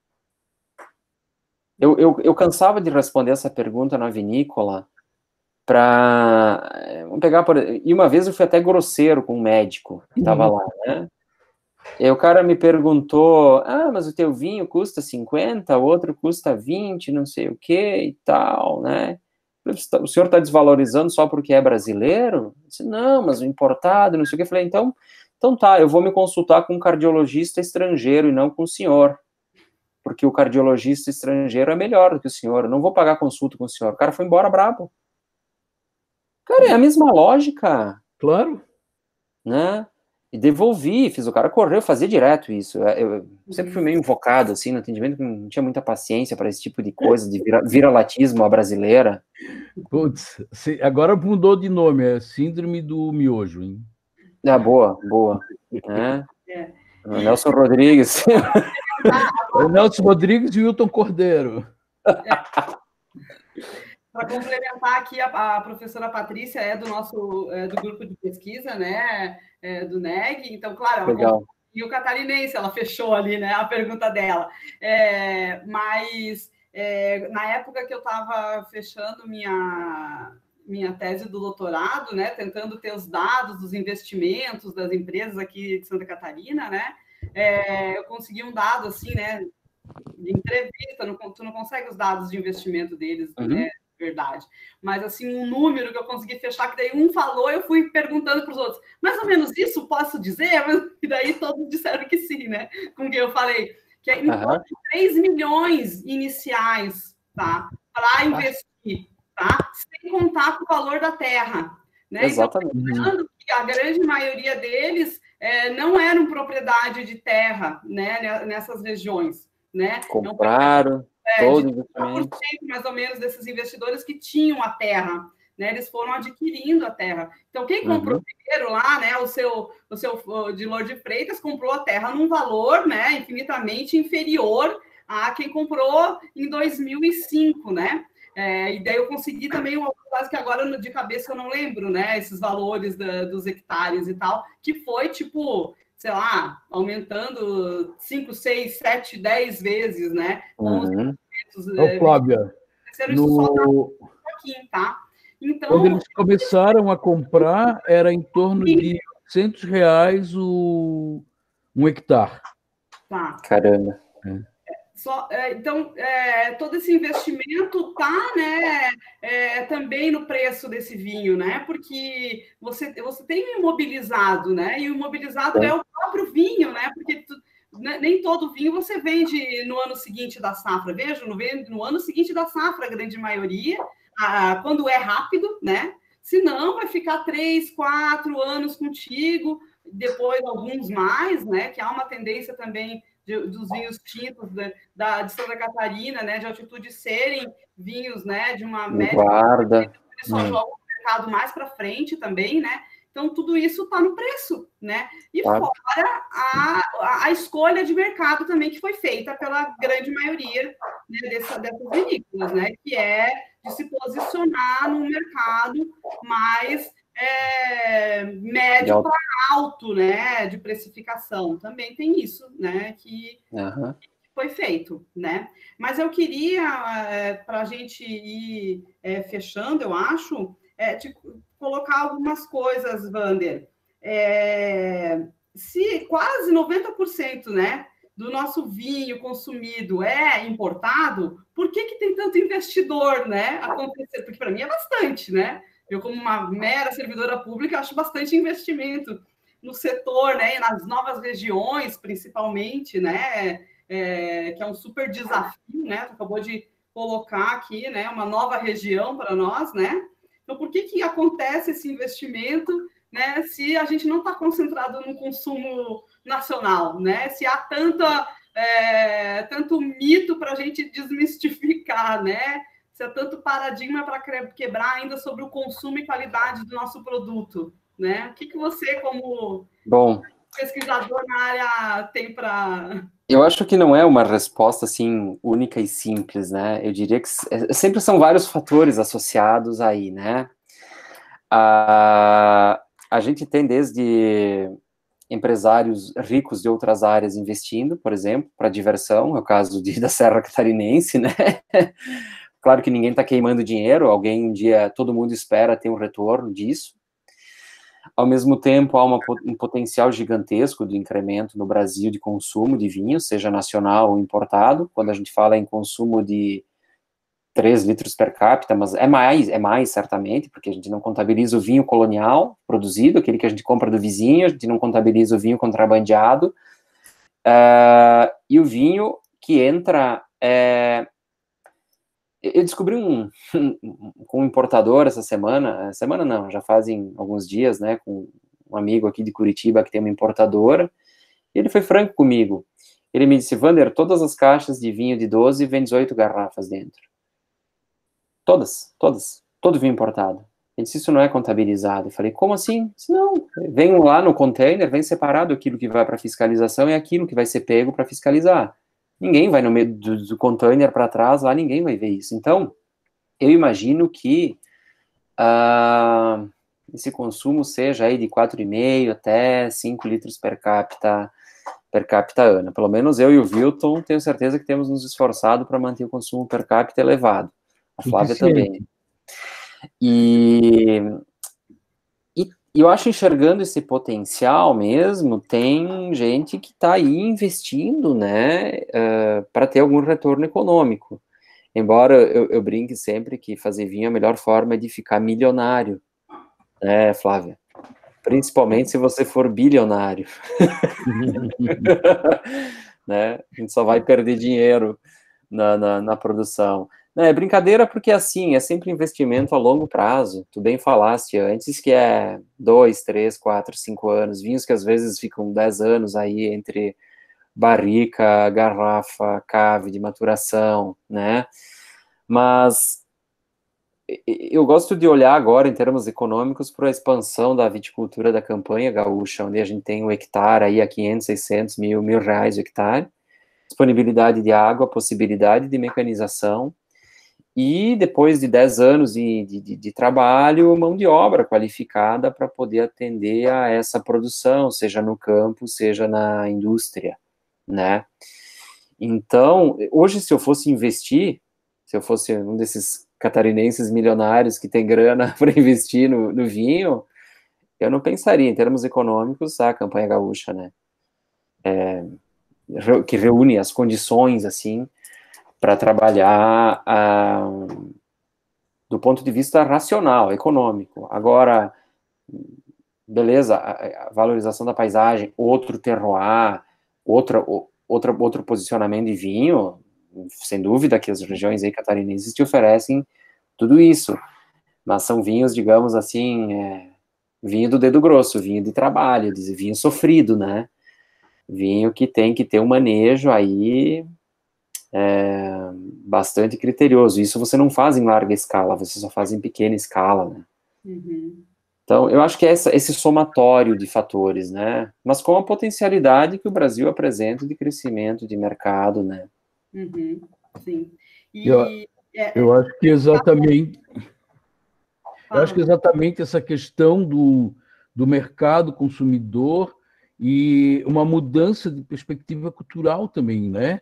Eu cansava de responder essa pergunta na vinícola vamos pegar e uma vez eu fui até grosseiro com um médico que estava lá, né? E o cara me perguntou, mas o teu vinho custa 50, o outro custa 20, não sei o que e tal, né? O senhor está desvalorizando só porque é brasileiro? Eu disse, não, mas o importado, não sei o que. Eu falei, então tá, eu vou me consultar com um cardiologista estrangeiro e não com o senhor. Porque o cardiologista estrangeiro é melhor do que o senhor, eu não vou pagar consulta com o senhor. O cara foi embora brabo. Cara, é a mesma lógica. Claro. Né? E devolvi, fiz o cara correr, eu fazia direto isso. Eu sempre fui meio invocado, assim, no atendimento, não tinha muita paciência para esse tipo de coisa, de viralatismo à brasileira. Putz, agora mudou de nome, é Síndrome do Miojo, hein? Boa. Nelson Rodrigues. O Nelson Rodrigues e o Wilton Cordeiro. Para complementar aqui, a professora Patrícia é do nosso do grupo de pesquisa, né? Do NEG, então, claro, legal. E o catarinense, ela fechou ali, né? A pergunta dela. Mas na época que eu estava fechando minha tese do doutorado, né, tentando ter os dados dos investimentos das empresas aqui de Santa Catarina, né, eu consegui um dado, assim, né, de entrevista, tu não consegue os dados de investimento deles, né, verdade. Mas, assim, um número que eu consegui fechar, que daí um falou, eu fui perguntando para os outros, mais ou menos isso posso dizer? E daí todos disseram que sim, né? Com quem eu falei, que é em torno de 3 milhões iniciais, tá? Para investir, tá? Sem contar com o valor da terra, né? Exatamente. Então, lembrando que a grande maioria deles não eram propriedade de terra, né? Nessas regiões, né? Compraram todo investimento. Mais ou menos desses investidores que tinham a terra, né? Eles foram adquirindo a terra. Então, quem comprou primeiro lá, né? O seu de Lourdes de Freitas comprou a terra num valor, né? Infinitamente inferior a quem comprou em 2005, né? E daí eu consegui também uma coisa que agora de cabeça eu não lembro, né? Esses valores dos hectares e tal, que foi tipo, sei lá, aumentando 5, 6, 7, 10 vezes, né? Flávia, tá? Então, quando eles começaram a comprar, era em torno de R$800 um hectare. Tá. Caramba. Então, todo esse investimento está, né, também no preço desse vinho, né? Porque você tem o imobilizado, né? E o imobilizado é o próprio vinho, né? Porque nem todo vinho você vende no ano seguinte da safra. Veja, no ano seguinte da safra, a grande maioria, quando é rápido, né? Senão vai ficar 3, 4 anos contigo, depois alguns mais, né? Que há uma tendência também dos vinhos tintos de Santa Catarina, né, de altitude serem vinhos, né, de uma média, guarda, eles só jogam o mercado mais para frente também, né, então tudo isso está no preço, né, e fora a escolha de mercado também que foi feita pela grande maioria, né, dessas vinícolas, né, que é de se posicionar num mercado mais médio para alto, né, de precificação. Também tem isso, né, que foi feito, né? Mas eu queria, para a gente ir fechando, eu acho, colocar algumas coisas, Wander. Se quase 90%, né, do nosso vinho consumido é importado, por que tem tanto investidor, né, acontecer? Porque para mim é bastante, né? Eu, como uma mera servidora pública, acho bastante investimento no setor, né, e nas novas regiões, principalmente, né, que é um super desafio, né, tu acabou de colocar aqui, né, uma nova região para nós, né, então por que acontece esse investimento, né, se a gente não está concentrado no consumo nacional, né, se há tanto mito para a gente desmistificar, né, se há tanto paradigma para quebrar ainda sobre o consumo e qualidade do nosso produto, né? O que você, como pesquisador na área, tem para... Eu acho que não é uma resposta, assim, única e simples, né? Eu diria que sempre são vários fatores associados aí, né? A gente tem desde empresários ricos de outras áreas investindo, por exemplo, para diversão, é o caso da Serra Catarinense, né? Claro que ninguém está queimando dinheiro, um dia, todo mundo espera ter um retorno disso. Ao mesmo tempo, há um potencial gigantesco de incremento no Brasil de consumo de vinho, seja nacional ou importado. Quando a gente fala em consumo de 3 litros per capita, mas é mais certamente, porque a gente não contabiliza o vinho colonial produzido, aquele que a gente compra do vizinho, a gente não contabiliza o vinho contrabandeado, e o vinho que entra... Eu descobri com um importador essa semana não, já fazem alguns dias, né, com um amigo aqui de Curitiba que tem uma importadora, e ele foi franco comigo. Ele me disse: Wander, todas as caixas de vinho de 12 vem 18 garrafas dentro. Todas, todo vinho importado. Ele disse: isso não é contabilizado. Eu falei: como assim? Eu disse: não, vem lá no container, vem separado aquilo que vai para fiscalização e aquilo que vai ser pego para fiscalizar. Ninguém vai no meio do container para trás, lá ninguém vai ver isso. Então, eu imagino que esse consumo seja aí de 4,5 até 5 litros per capita ano. Pelo menos eu e o Wilton tenho certeza que temos nos esforçado para manter o consumo per capita elevado. A Flávia também. E eu acho, enxergando esse potencial mesmo, tem gente que está aí investindo, né, para ter algum retorno econômico. Embora eu brinque sempre que fazer vinho é a melhor forma de ficar milionário, né, Flávia? Principalmente se você for bilionário. Né? A gente só vai perder dinheiro na produção. Não, é brincadeira porque, assim, é sempre investimento a longo prazo. Tu bem falaste antes que é 2, 3, 4, 5 anos. Vinhos que às vezes ficam 10 anos aí entre barrica, garrafa, cave de maturação, né? Mas eu gosto de olhar agora, em termos econômicos, para a expansão da viticultura da campanha gaúcha, onde a gente tem um hectare aí a 500, 600, mil reais o hectare, disponibilidade de água, possibilidade de mecanização, e depois de 10 anos de trabalho, mão de obra qualificada para poder atender a essa produção, seja no campo, seja na indústria, né? Então, hoje, se eu fosse investir, se eu fosse um desses catarinenses milionários que tem grana para investir no vinho, eu não pensaria, em termos econômicos, a campanha gaúcha, né? Que reúne as condições, assim, para trabalhar do ponto de vista racional, econômico. Agora, beleza, a valorização da paisagem, outro terroir, outro posicionamento de vinho, sem dúvida que as regiões aí catarinenses te oferecem tudo isso, mas são vinhos, digamos assim, vinho do dedo grosso, vinho de trabalho, vinho sofrido, né? Vinho que tem que ter um manejo aí bastante criterioso. Isso você não faz em larga escala, você só faz em pequena escala, né? Uhum. Então, eu acho que é esse somatório de fatores, né? Mas com a potencialidade que o Brasil apresenta de crescimento de mercado, né? Uhum. Sim. Eu acho que exatamente... Eu acho que exatamente essa questão do mercado consumidor e uma mudança de perspectiva cultural também, né?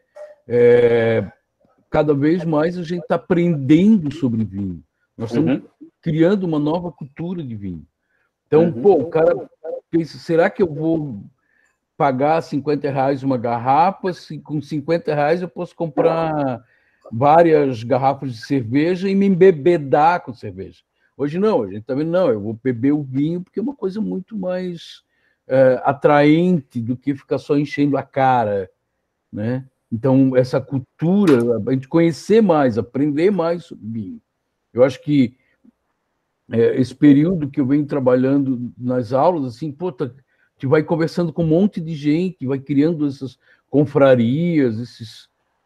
Cada vez mais a gente está aprendendo sobre vinho. Nós estamos criando uma nova cultura de vinho. Então, o cara pensa, será que eu vou pagar R$ 50 uma garrafa, se com R$ 50 eu posso comprar várias garrafas de cerveja e me embebedar com cerveja? Hoje não, a gente está vendo, não, eu vou beber o vinho porque é uma coisa muito mais atraente do que ficar só enchendo a cara, né? Então, essa cultura, a gente conhecer mais, aprender mais sobre vinho. Eu acho que esse período que eu venho trabalhando nas aulas, assim, a gente vai conversando com um monte de gente, vai criando essas confrarias, esses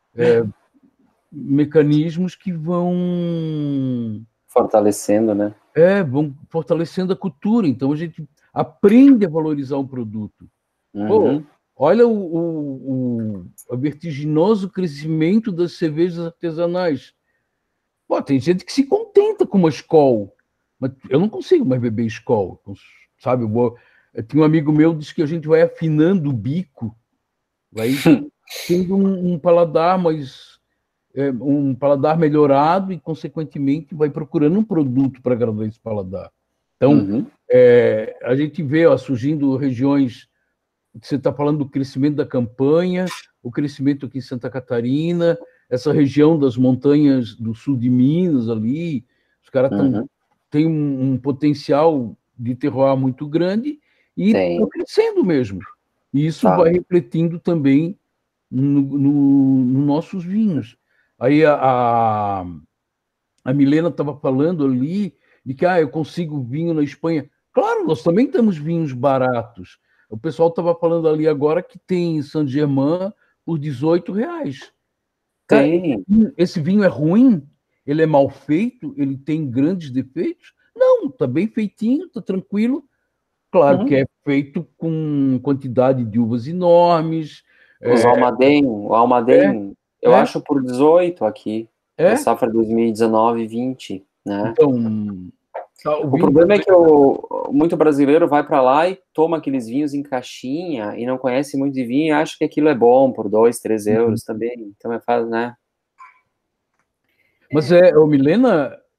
mecanismos que vão fortalecendo, né? Vão fortalecendo a cultura. Então, a gente aprende a valorizar um produto. Olha o vertiginoso crescimento das cervejas artesanais. Tem gente que se contenta com uma Skol, mas eu não consigo mais beber Skol, sabe? Eu tinha um amigo meu que disse que a gente vai afinando o bico, vai tendo um paladar um paladar melhorado e, consequentemente, vai procurando um produto para agradar esse paladar. Então, a gente vê surgindo regiões, você está falando do crescimento da campanha, o crescimento aqui em Santa Catarina, essa região das montanhas do sul de Minas ali, os caras têm um potencial de terroir muito grande e estão crescendo mesmo. E isso vai refletindo também nos nossos vinhos. Aí a Milena estava falando ali de que eu consigo vinho na Espanha. Claro, nós também temos vinhos baratos. O pessoal estava falando ali agora que tem Saint-Germain por R$18. Cara, esse vinho é ruim? Ele é mal feito? Ele tem grandes defeitos? Não, está bem feitinho, está tranquilo. Claro que é feito com quantidade de uvas enormes. O Almaden, eu acho por 18 aqui. A safra 2019-20, né? Então, o problema é que muito brasileiro vai para lá e toma aqueles vinhos em caixinha e não conhece muito de vinho e acha que aquilo é bom por 2, 3 euros também. Então fácil, né? Mas, Milena,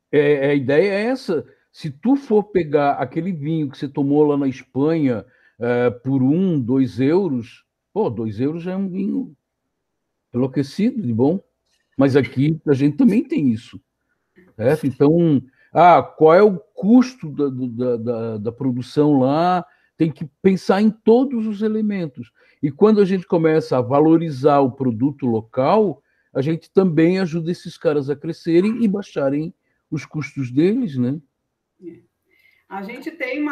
A ideia é essa. Se tu for pegar aquele vinho que você tomou lá na Espanha por 2 euros, pô, 2 euros já é um vinho enlouquecido de bom. Mas aqui a gente também tem isso, certo? Então, qual é o custo da produção lá? Tem que pensar em todos os elementos. E quando a gente começa a valorizar o produto local, a gente também ajuda esses caras a crescerem e baixarem os custos deles, né? A gente tem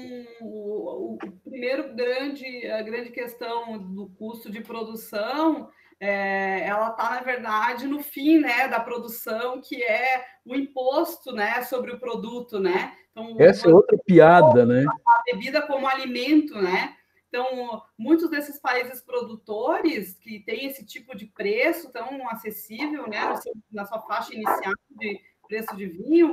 o primeiro a grande questão do custo de produção, ela está, na verdade, no fim, né, da produção, que é o imposto, né, sobre o produto, né? Então, essa é outra piada, né? A bebida como alimento, né? Então, muitos desses países produtores que têm esse tipo de preço tão acessível, né, na sua faixa inicial de preço de vinho,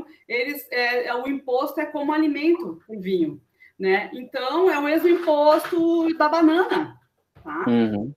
o imposto é como alimento o vinho, né? Então, é o mesmo imposto da banana, tá? Uhum.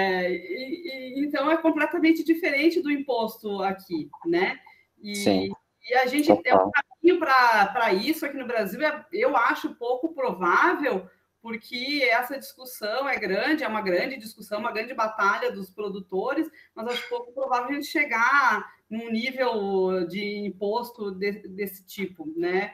Então, é completamente diferente do imposto aqui, né? Sim. E a gente tem um caminho para isso aqui no Brasil, eu acho pouco provável, porque essa discussão é grande, é uma grande discussão, uma grande batalha dos produtores, mas acho pouco provável a gente chegar num nível de imposto desse tipo, né?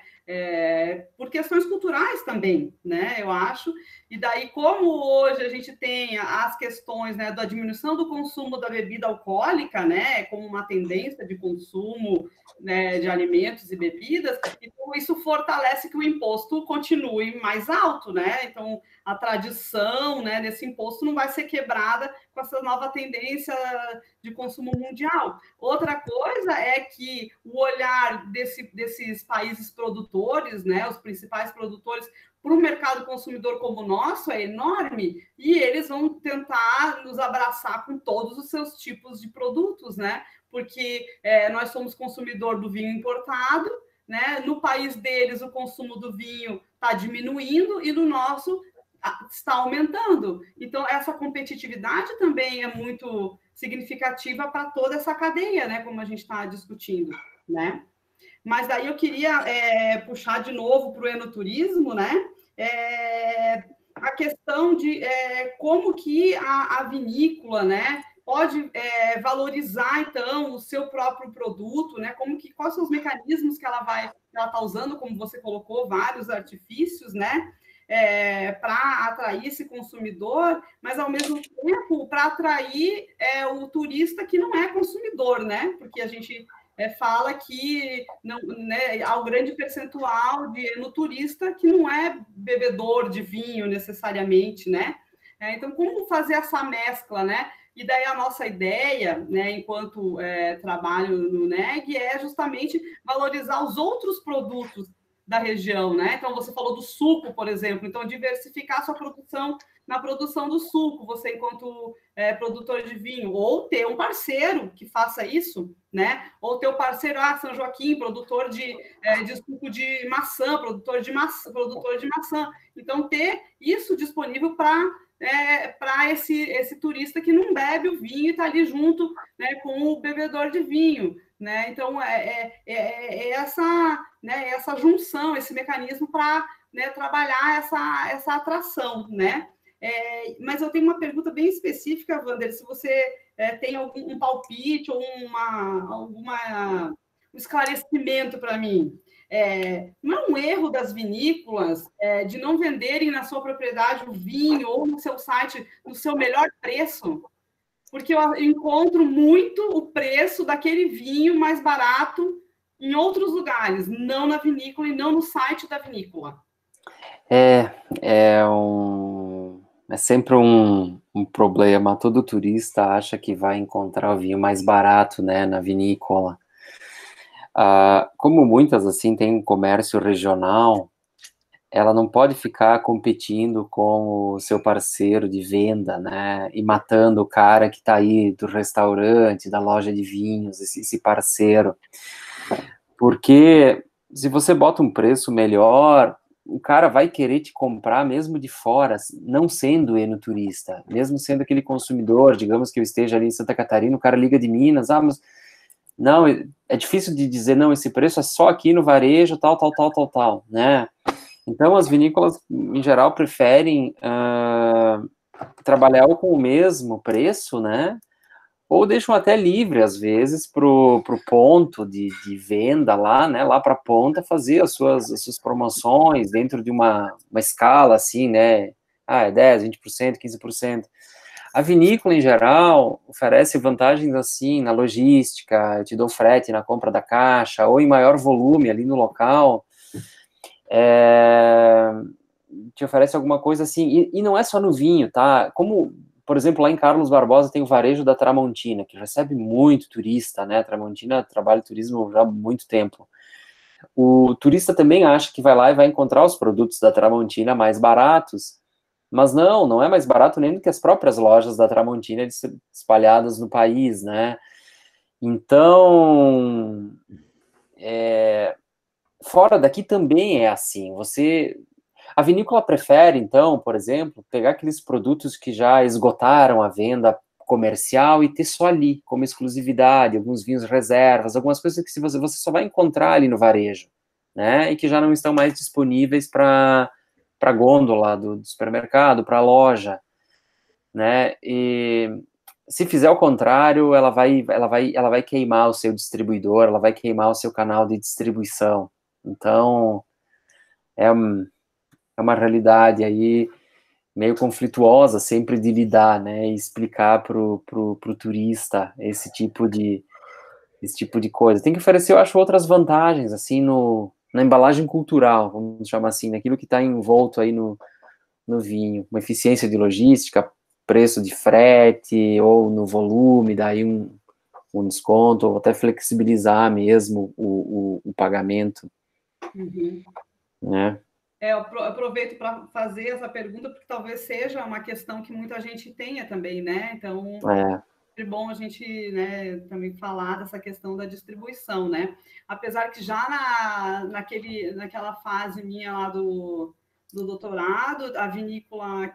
Por questões culturais também, né? Eu acho. E daí, como hoje a gente tem as questões, né, da diminuição do consumo da bebida alcoólica, né, como uma tendência de consumo, né, de alimentos e bebidas, então isso fortalece que o imposto continue mais alto, né? Então, a tradição, né, desse imposto não vai ser quebrada com essa nova tendência de consumo mundial. Outra coisa é que o olhar desses países produtores, né, os principais produtores, para o mercado consumidor como o nosso é enorme, e eles vão tentar nos abraçar com todos os seus tipos de produtos, né? Porque nós somos consumidor do vinho importado, né? No país deles o consumo do vinho está diminuindo e no nosso está aumentando. Então, essa competitividade também é muito significativa para toda essa cadeia, né? Como a gente está discutindo, né? Mas daí eu queria puxar de novo para o enoturismo, né? A questão de como que a vinícola, né, pode valorizar então o seu próprio produto, né? Quais são os mecanismos que ela está usando, como você colocou, vários artifícios, né? Para atrair esse consumidor, mas ao mesmo tempo para atrair o turista que não é consumidor, né? Porque a gente fala que não, né, há um grande percentual no turista que não é bebedor de vinho necessariamente, né? Então, como fazer essa mescla, né? E daí a nossa ideia, né, enquanto trabalho no NEG, é justamente valorizar os outros produtos da região, né? Então, você falou do suco, por exemplo. Então, diversificar a sua produção na produção do suco, você enquanto produtor de vinho, ou ter um parceiro que faça isso, né? Ou ter o parceiro, São Joaquim, produtor de suco de maçã, produtor de maçã. Então, ter isso disponível para esse turista que não bebe o vinho e está ali junto, né, com o bebedor de vinho, né? Então, essa junção, esse mecanismo para, né, trabalhar essa atração, né? Mas eu tenho uma pergunta bem específica, Wander, se você tem algum palpite ou um esclarecimento para mim. Não é um erro das vinícolas de não venderem na sua propriedade o vinho ou no seu site no seu melhor preço? Porque eu encontro muito o preço daquele vinho mais barato em outros lugares, não na vinícola e não no site da vinícola. É sempre um problema. Todo turista acha que vai encontrar o vinho mais barato, né, na vinícola. Como muitas, assim, tem um comércio regional, ela não pode ficar competindo com o seu parceiro de venda, né, e matando o cara que está aí do restaurante, da loja de vinhos, esse parceiro. Porque se você bota um preço melhor, o cara vai querer te comprar mesmo de fora, não sendo enoturista, mesmo sendo aquele consumidor, digamos que eu esteja ali em Santa Catarina, o cara liga de Minas, mas não, é difícil de dizer, não, esse preço é só aqui no varejo, tal, né? Então, as vinícolas, em geral, preferem trabalhar ou com o mesmo preço, né? Ou deixam até livre, às vezes, pro ponto de venda lá, né? Lá para a ponta, fazer as suas promoções dentro de uma escala, assim, né? É 10, 20%, 15%. A vinícola, em geral, oferece vantagens assim na logística, eu te dou frete na compra da caixa, ou em maior volume ali no local, te oferece alguma coisa assim, e não é só no vinho, tá? Como, por exemplo, lá em Carlos Barbosa tem o varejo da Tramontina, que recebe muito turista, né? A Tramontina trabalha turismo já há muito tempo. O turista também acha que vai lá e vai encontrar os produtos da Tramontina mais baratos, mas não é mais barato nem do que as próprias lojas da Tramontina espalhadas no país, né? Então, fora daqui também é assim. A vinícola prefere, então, por exemplo, pegar aqueles produtos que já esgotaram a venda comercial e ter só ali, como exclusividade, alguns vinhos reservas, algumas coisas que você só vai encontrar ali no varejo, né? E que já não estão mais disponíveis para gôndola do supermercado, para a loja, né? E se fizer o contrário, ela vai queimar o seu distribuidor, ela vai queimar o seu canal de distribuição. Então, é uma realidade aí meio conflituosa sempre de lidar, né? E explicar pro turista esse tipo de coisa. Tem que oferecer, eu acho, outras vantagens, assim, na embalagem cultural, vamos chamar assim, naquilo que está envolto aí no vinho. Uma eficiência de logística, preço de frete, ou no volume, daí um desconto, ou até flexibilizar mesmo o pagamento, né? Eu aproveito para fazer essa pergunta, porque talvez seja uma questão que muita gente tenha também, né? Então, é bom a gente, né, também falar dessa questão da distribuição, né? Apesar que já naquela fase minha lá do doutorado, a vinícola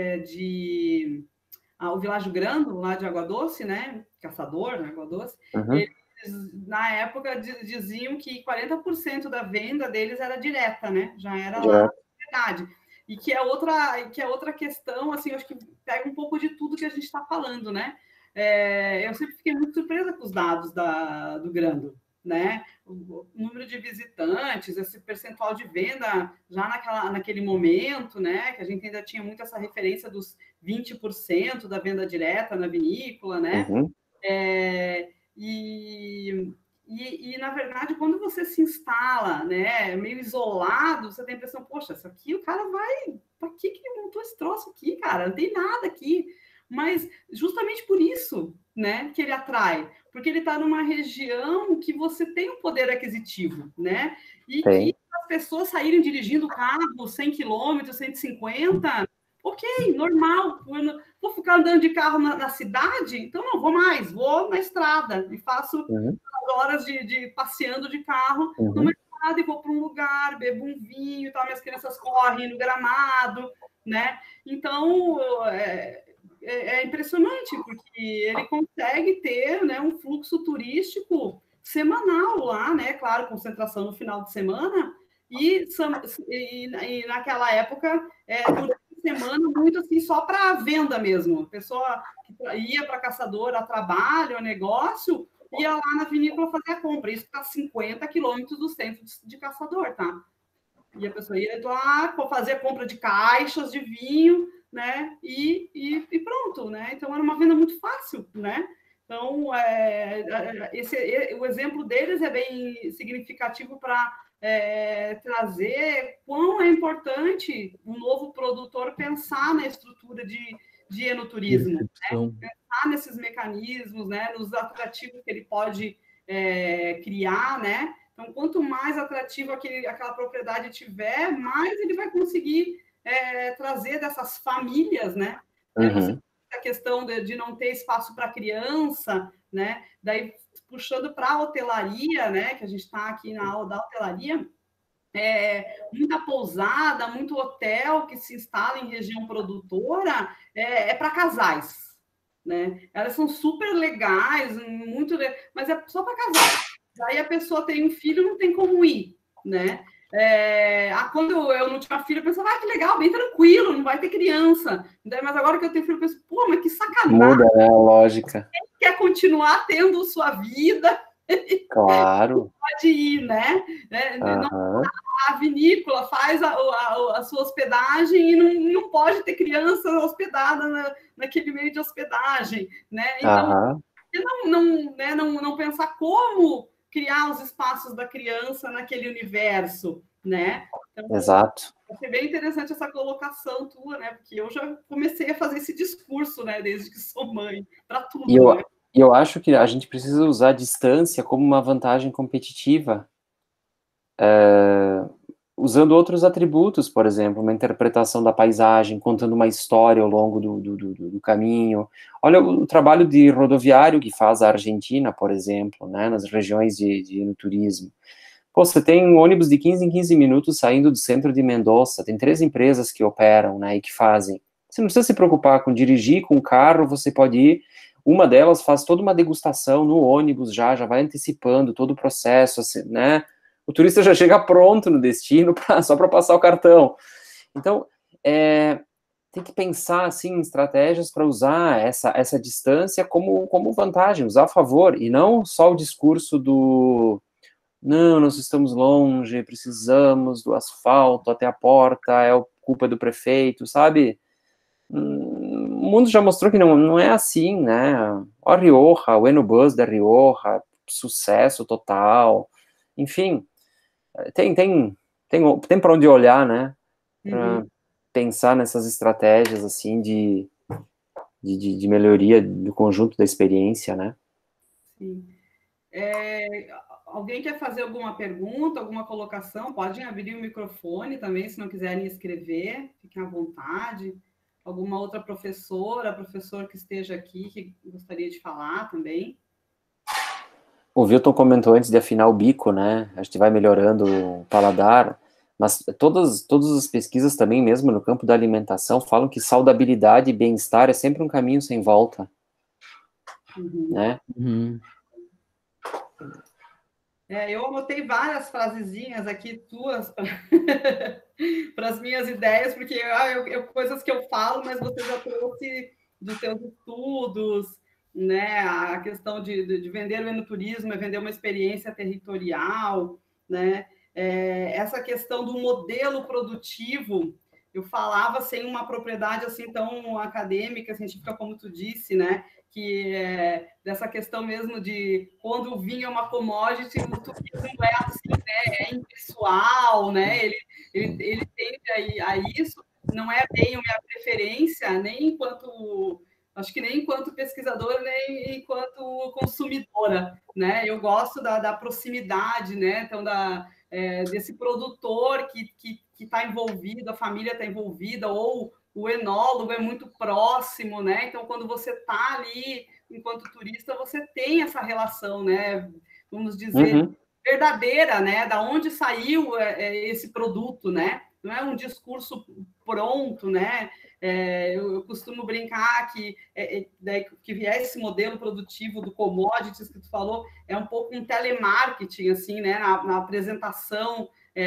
o Világio Grando, lá de Água Doce, né? Caçador, né? Água Doce, eles, na época, diziam que 40% da venda deles era direta, né? Já era lá na verdade. E que é outra questão, assim, eu acho que pega um pouco de tudo que a gente está falando, né? Eu sempre fiquei muito surpresa com os dados do Grando, né? O número de visitantes, esse percentual de venda já naquele momento, né? Que a gente ainda tinha muito essa referência dos 20% da venda direta na vinícola, né? E, na verdade, quando você se instala, né, meio isolado, você tem a impressão, poxa, isso aqui, o cara vai... Pra que montou esse troço aqui, cara? Não tem nada aqui. Mas justamente por isso, né, que ele atrai. Porque ele está numa região que você tem um poder aquisitivo, né? E que as pessoas saírem dirigindo o carro 100 km, 150, ok, normal. Vou ficar andando de carro na cidade? Então não, vou na estrada e faço horas de passeando de carro numa estrada e vou para um lugar, bebo um vinho, tá, minhas crianças correm no gramado, né? Então é impressionante, porque ele consegue ter, né, um fluxo turístico semanal lá, né? Claro, concentração no final de semana, e naquela época, durante a semana, muito assim, só para venda mesmo. A pessoa que ia para caçador a trabalho, a negócio, ia lá na vinícola fazer a compra. Isso está a 50 quilômetros do centro de Caçador, tá? E a pessoa ia lá fazer a compra de caixas de vinho, né? E pronto, né? Então era uma venda muito fácil, né? Então, o exemplo deles é bem significativo para trazer quão é importante um novo produtor pensar na estrutura de enoturismo, né? Pensar nesses mecanismos, né? Nos atrativos que ele pode criar, né? Então, quanto mais atrativo aquela propriedade tiver, mais ele vai conseguir trazer dessas famílias, né? A questão de não ter espaço para criança, né? Daí, puxando para a hotelaria, né? Que a gente está aqui na aula da hotelaria, muita pousada, muito hotel que se instala em região produtora, para casais. né? Elas são super legais, muito, mas é só para casar. Aí a pessoa tem um filho, não tem como ir, né? Quando eu não tinha filho, eu pensava, que legal, bem tranquilo, não vai ter criança. Mas agora que eu tenho filho, eu penso, pô, mas que sacanagem. Muda, né, a lógica. Quem quer continuar tendo sua vida? Claro. Pode ir, né? A vinícola faz a sua hospedagem e não pode ter criança hospedada naquele meio de hospedagem, né? Então, não pensar como criar os espaços da criança naquele universo, né? Então, exato. Achei bem interessante essa colocação tua, né? Porque eu já comecei a fazer esse discurso, né? Desde que sou mãe, para tudo. E eu acho que a gente precisa usar a distância como uma vantagem competitiva, usando outros atributos, por exemplo, uma interpretação da paisagem, contando uma história ao longo do caminho. Olha o trabalho de rodoviário que faz a Argentina, por exemplo, né, nas regiões de turismo. Pô, você tem um ônibus de 15 em 15 minutos saindo do centro de Mendoza, tem 3 empresas que operam, né, e que fazem. Você não precisa se preocupar com dirigir com o carro, você pode ir, uma delas faz toda uma degustação no ônibus já vai antecipando todo o processo, assim, né, o turista já chega pronto no destino só para passar o cartão. Então, tem que pensar, assim, em estratégias para usar essa distância como vantagem, usar a favor, e não só o discurso do não, nós estamos longe, precisamos do asfalto até a porta, culpa do prefeito, sabe? O mundo já mostrou que não é assim, né? A Rioja, o Enobus da Rioja, sucesso total. Enfim, tem para onde olhar, né? Para pensar nessas estratégias, assim, de melhoria do conjunto da experiência, né? Sim. Alguém quer fazer alguma pergunta, alguma colocação? Podem abrir o microfone também, se não quiserem escrever, fiquem à vontade. Alguma outra professor que esteja aqui, que gostaria de falar também? O Wilton comentou antes de afinar o bico, né? A gente vai melhorando o paladar, mas todas as pesquisas também, mesmo no campo da alimentação, falam que saudabilidade e bem-estar é sempre um caminho sem volta, né? Eu anotei várias frasezinhas aqui tuas para as minhas ideias, porque coisas que eu falo, mas você já trouxe dos seus estudos, né? A questão de vender o enoturismo é vender uma experiência territorial, né? Essa questão do modelo produtivo, eu falava sem uma propriedade assim tão acadêmica, científica como tu disse, né? Que dessa questão mesmo de quando o vinho é uma commodity, o turismo é assim, né? É impessoal, né? Ele tende a isso, não é bem a minha preferência, acho que nem enquanto pesquisadora, nem enquanto consumidora, né? Eu gosto da proximidade, né? Então, desse produtor que está envolvido, a família está envolvida, ou o enólogo é muito próximo, né? Então, quando você está ali, enquanto turista, você tem essa relação, né? Vamos dizer, verdadeira, né? Da onde saiu esse produto, né? Não é um discurso pronto, né? Eu costumo brincar que vier esse modelo produtivo do commodities que tu falou, é um pouco um telemarketing, assim, né? Na apresentação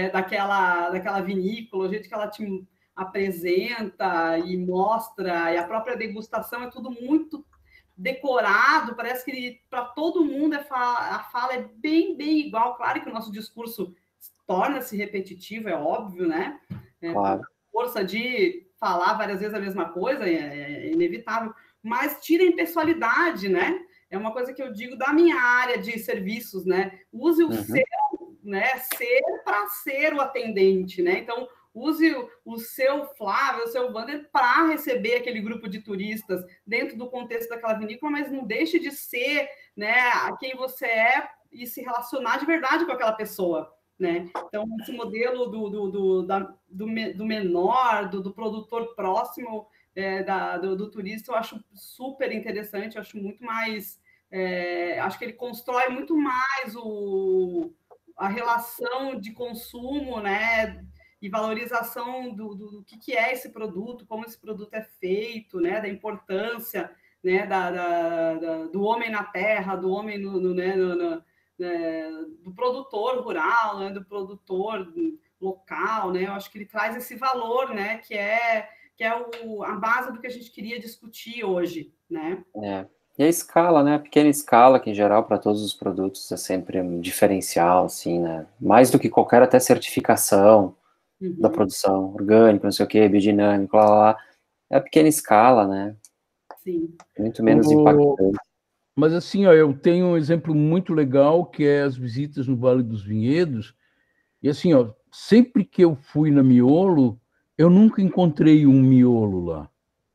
daquela vinícola, o jeito que ela te apresenta e mostra, e a própria degustação é tudo muito decorado, parece que para todo mundo a fala é bem igual. Claro que o nosso discurso torna-se repetitivo, é óbvio, né? Claro. Força de falar várias vezes a mesma coisa, é inevitável, mas tira a impessoalidade, né? É uma coisa que eu digo da minha área de serviços, né? Use o seu, né? Ser para ser o atendente, né? Então, use o seu Flávio, o seu Wander para receber aquele grupo de turistas dentro do contexto daquela vinícola, mas não deixe de ser, né, quem você é e se relacionar de verdade com aquela pessoa, né? Então, esse modelo do menor, do produtor próximo do turista, eu acho super interessante, eu acho muito mais... acho que ele constrói muito mais a relação de consumo, né? E valorização do que é esse produto, como esse produto é feito, né? Da importância, né, do homem na terra, do homem do produtor rural, né, do produtor local, né? Eu acho que ele traz esse valor, né, que é a base do que a gente queria discutir hoje, né? E a escala, né? A pequena escala, que em geral para todos os produtos é sempre um diferencial, assim, né? Mais do que qualquer até certificação da produção orgânica, não sei o que, biodinâmico, lá. É a pequena escala, né? Sim. Muito menos impactante. Mas assim, ó, eu tenho um exemplo muito legal que é as visitas no Vale dos Vinhedos. E assim, ó, sempre que eu fui na Miolo, eu nunca encontrei um miolo lá,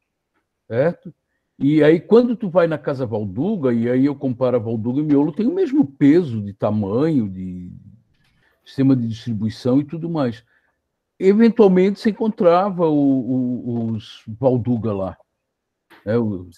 certo? E aí, quando tu vai na Casa Valduga, e aí eu comparo a Valduga e o miolo, tem o mesmo peso de tamanho, de sistema de distribuição e tudo mais. Eventualmente, você encontrava os Valduga lá, né?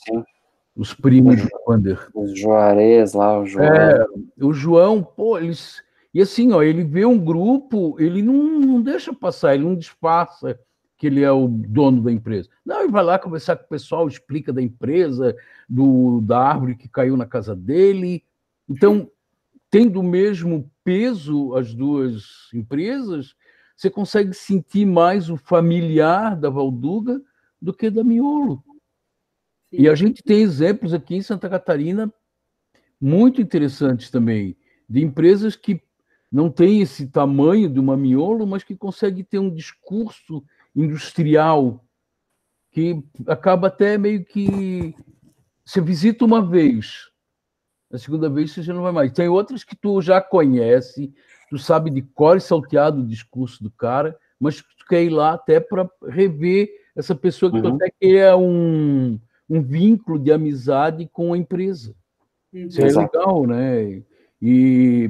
Os primos do Wander. Os Juarez lá, o João. O João, pô, eles... E assim, ó, ele vê um grupo, ele não deixa passar, ele não disfarça que ele é o dono da empresa. Não, ele vai lá conversar com o pessoal, explica da empresa, da árvore que caiu na casa dele. Então, tendo o mesmo peso as duas empresas, você consegue sentir mais o familiar da Valduga do que da Miolo. Sim. E a gente tem exemplos aqui em Santa Catarina muito interessantes também, de empresas que não têm esse tamanho de uma Miolo, mas que conseguem ter um discurso industrial que acaba até meio que... Você visita uma vez, a segunda vez você já não vai mais. Tem outras que tu já conhece, tu sabe de cor e salteado o discurso do cara, mas tu quer ir lá até para rever essa pessoa que tu até quer um vínculo de amizade com a empresa. Isso é legal, né? E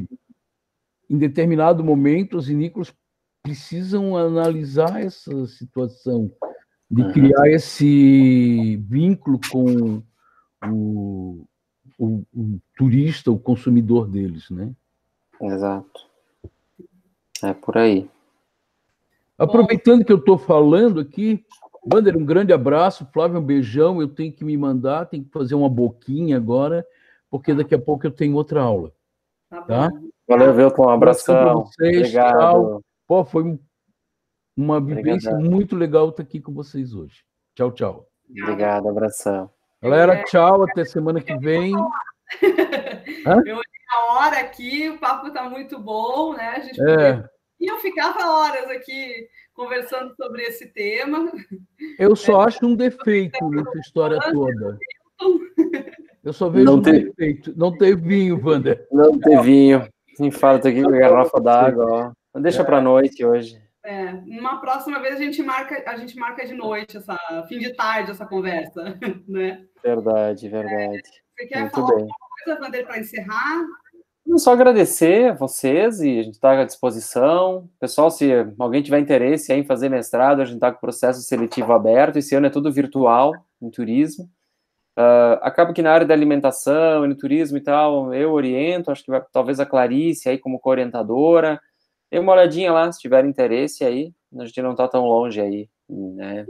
em determinado momento, os vinícolas precisam analisar essa situação de criar esse vínculo com o turista, o consumidor deles, né? Exato. É por aí. Aproveitando que eu estou falando aqui, Wander, um grande abraço, Flávio, um beijão, eu tenho que me mandar, tenho que fazer uma boquinha agora, porque daqui a pouco eu tenho outra aula. Tá? Valeu, Wilton, um abração para vocês. Obrigado. Tchau. Pô, foi uma vivência muito legal estar aqui com vocês hoje. Tchau, tchau. Obrigado, abração. Galera, tchau, até semana que vem. Eu olhei a hora aqui, o papo está muito bom, né? A gente poderia... E eu ficava horas aqui conversando sobre esse tema. Eu só acho um defeito nessa história toda. Eu só vejo defeito. Não tem vinho, Wander. Não tem vinho. Sem falta aqui com a garrafa d'água. Deixa para noite hoje. Uma próxima vez a gente marca de noite, fim de tarde, essa conversa, né? Verdade. Você quer falar alguma coisa, Wander, para encerrar? Só agradecer a vocês e a gente está à disposição. Pessoal, se alguém tiver interesse em fazer mestrado, a gente está com o processo seletivo aberto. Esse ano é tudo virtual, em turismo. Acaba que na área da alimentação e no turismo e tal, eu oriento, acho que talvez a Clarice aí como co-orientadora. Dê uma olhadinha lá, se tiver interesse aí. A gente não está tão longe aí, né,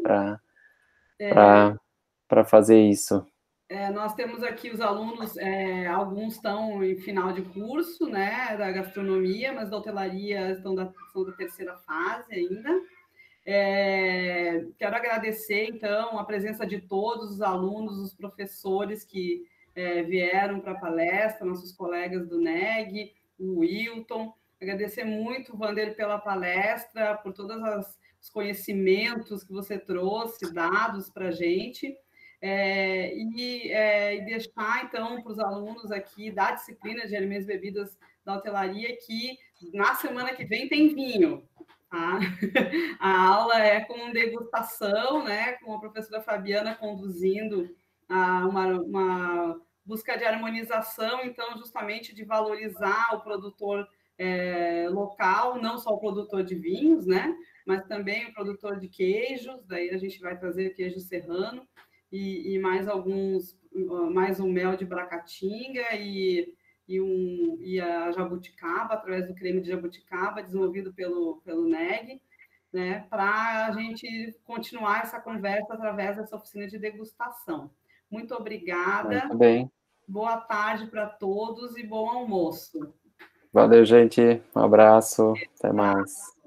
para fazer isso. Nós temos aqui os alunos, alguns estão em final de curso, né, da gastronomia, mas da hotelaria são da terceira fase ainda. Quero agradecer, então, a presença de todos os alunos, os professores que vieram para a palestra, nossos colegas do NEG, o Wilton. Agradecer muito, Wander, pela palestra, por todos os conhecimentos que você trouxe, dados para a gente. E deixar, então, para os alunos aqui da disciplina de alimentos e bebidas da hotelaria que na semana que vem tem vinho. Tá? A aula é com degustação, né? Com a professora Fabiana conduzindo uma busca de harmonização, então, justamente de valorizar o produtor local, não só o produtor de vinhos, né? Mas também o produtor de queijos, daí a gente vai trazer queijo serrano, e mais um mel de Bracatinga e a jabuticaba, através do creme de jabuticaba, desenvolvido pelo NEG, né, para a gente continuar essa conversa através dessa oficina de degustação. Muito obrigada. Muito bem. Boa tarde para todos e bom almoço. Valeu, gente. Um abraço. Até mais.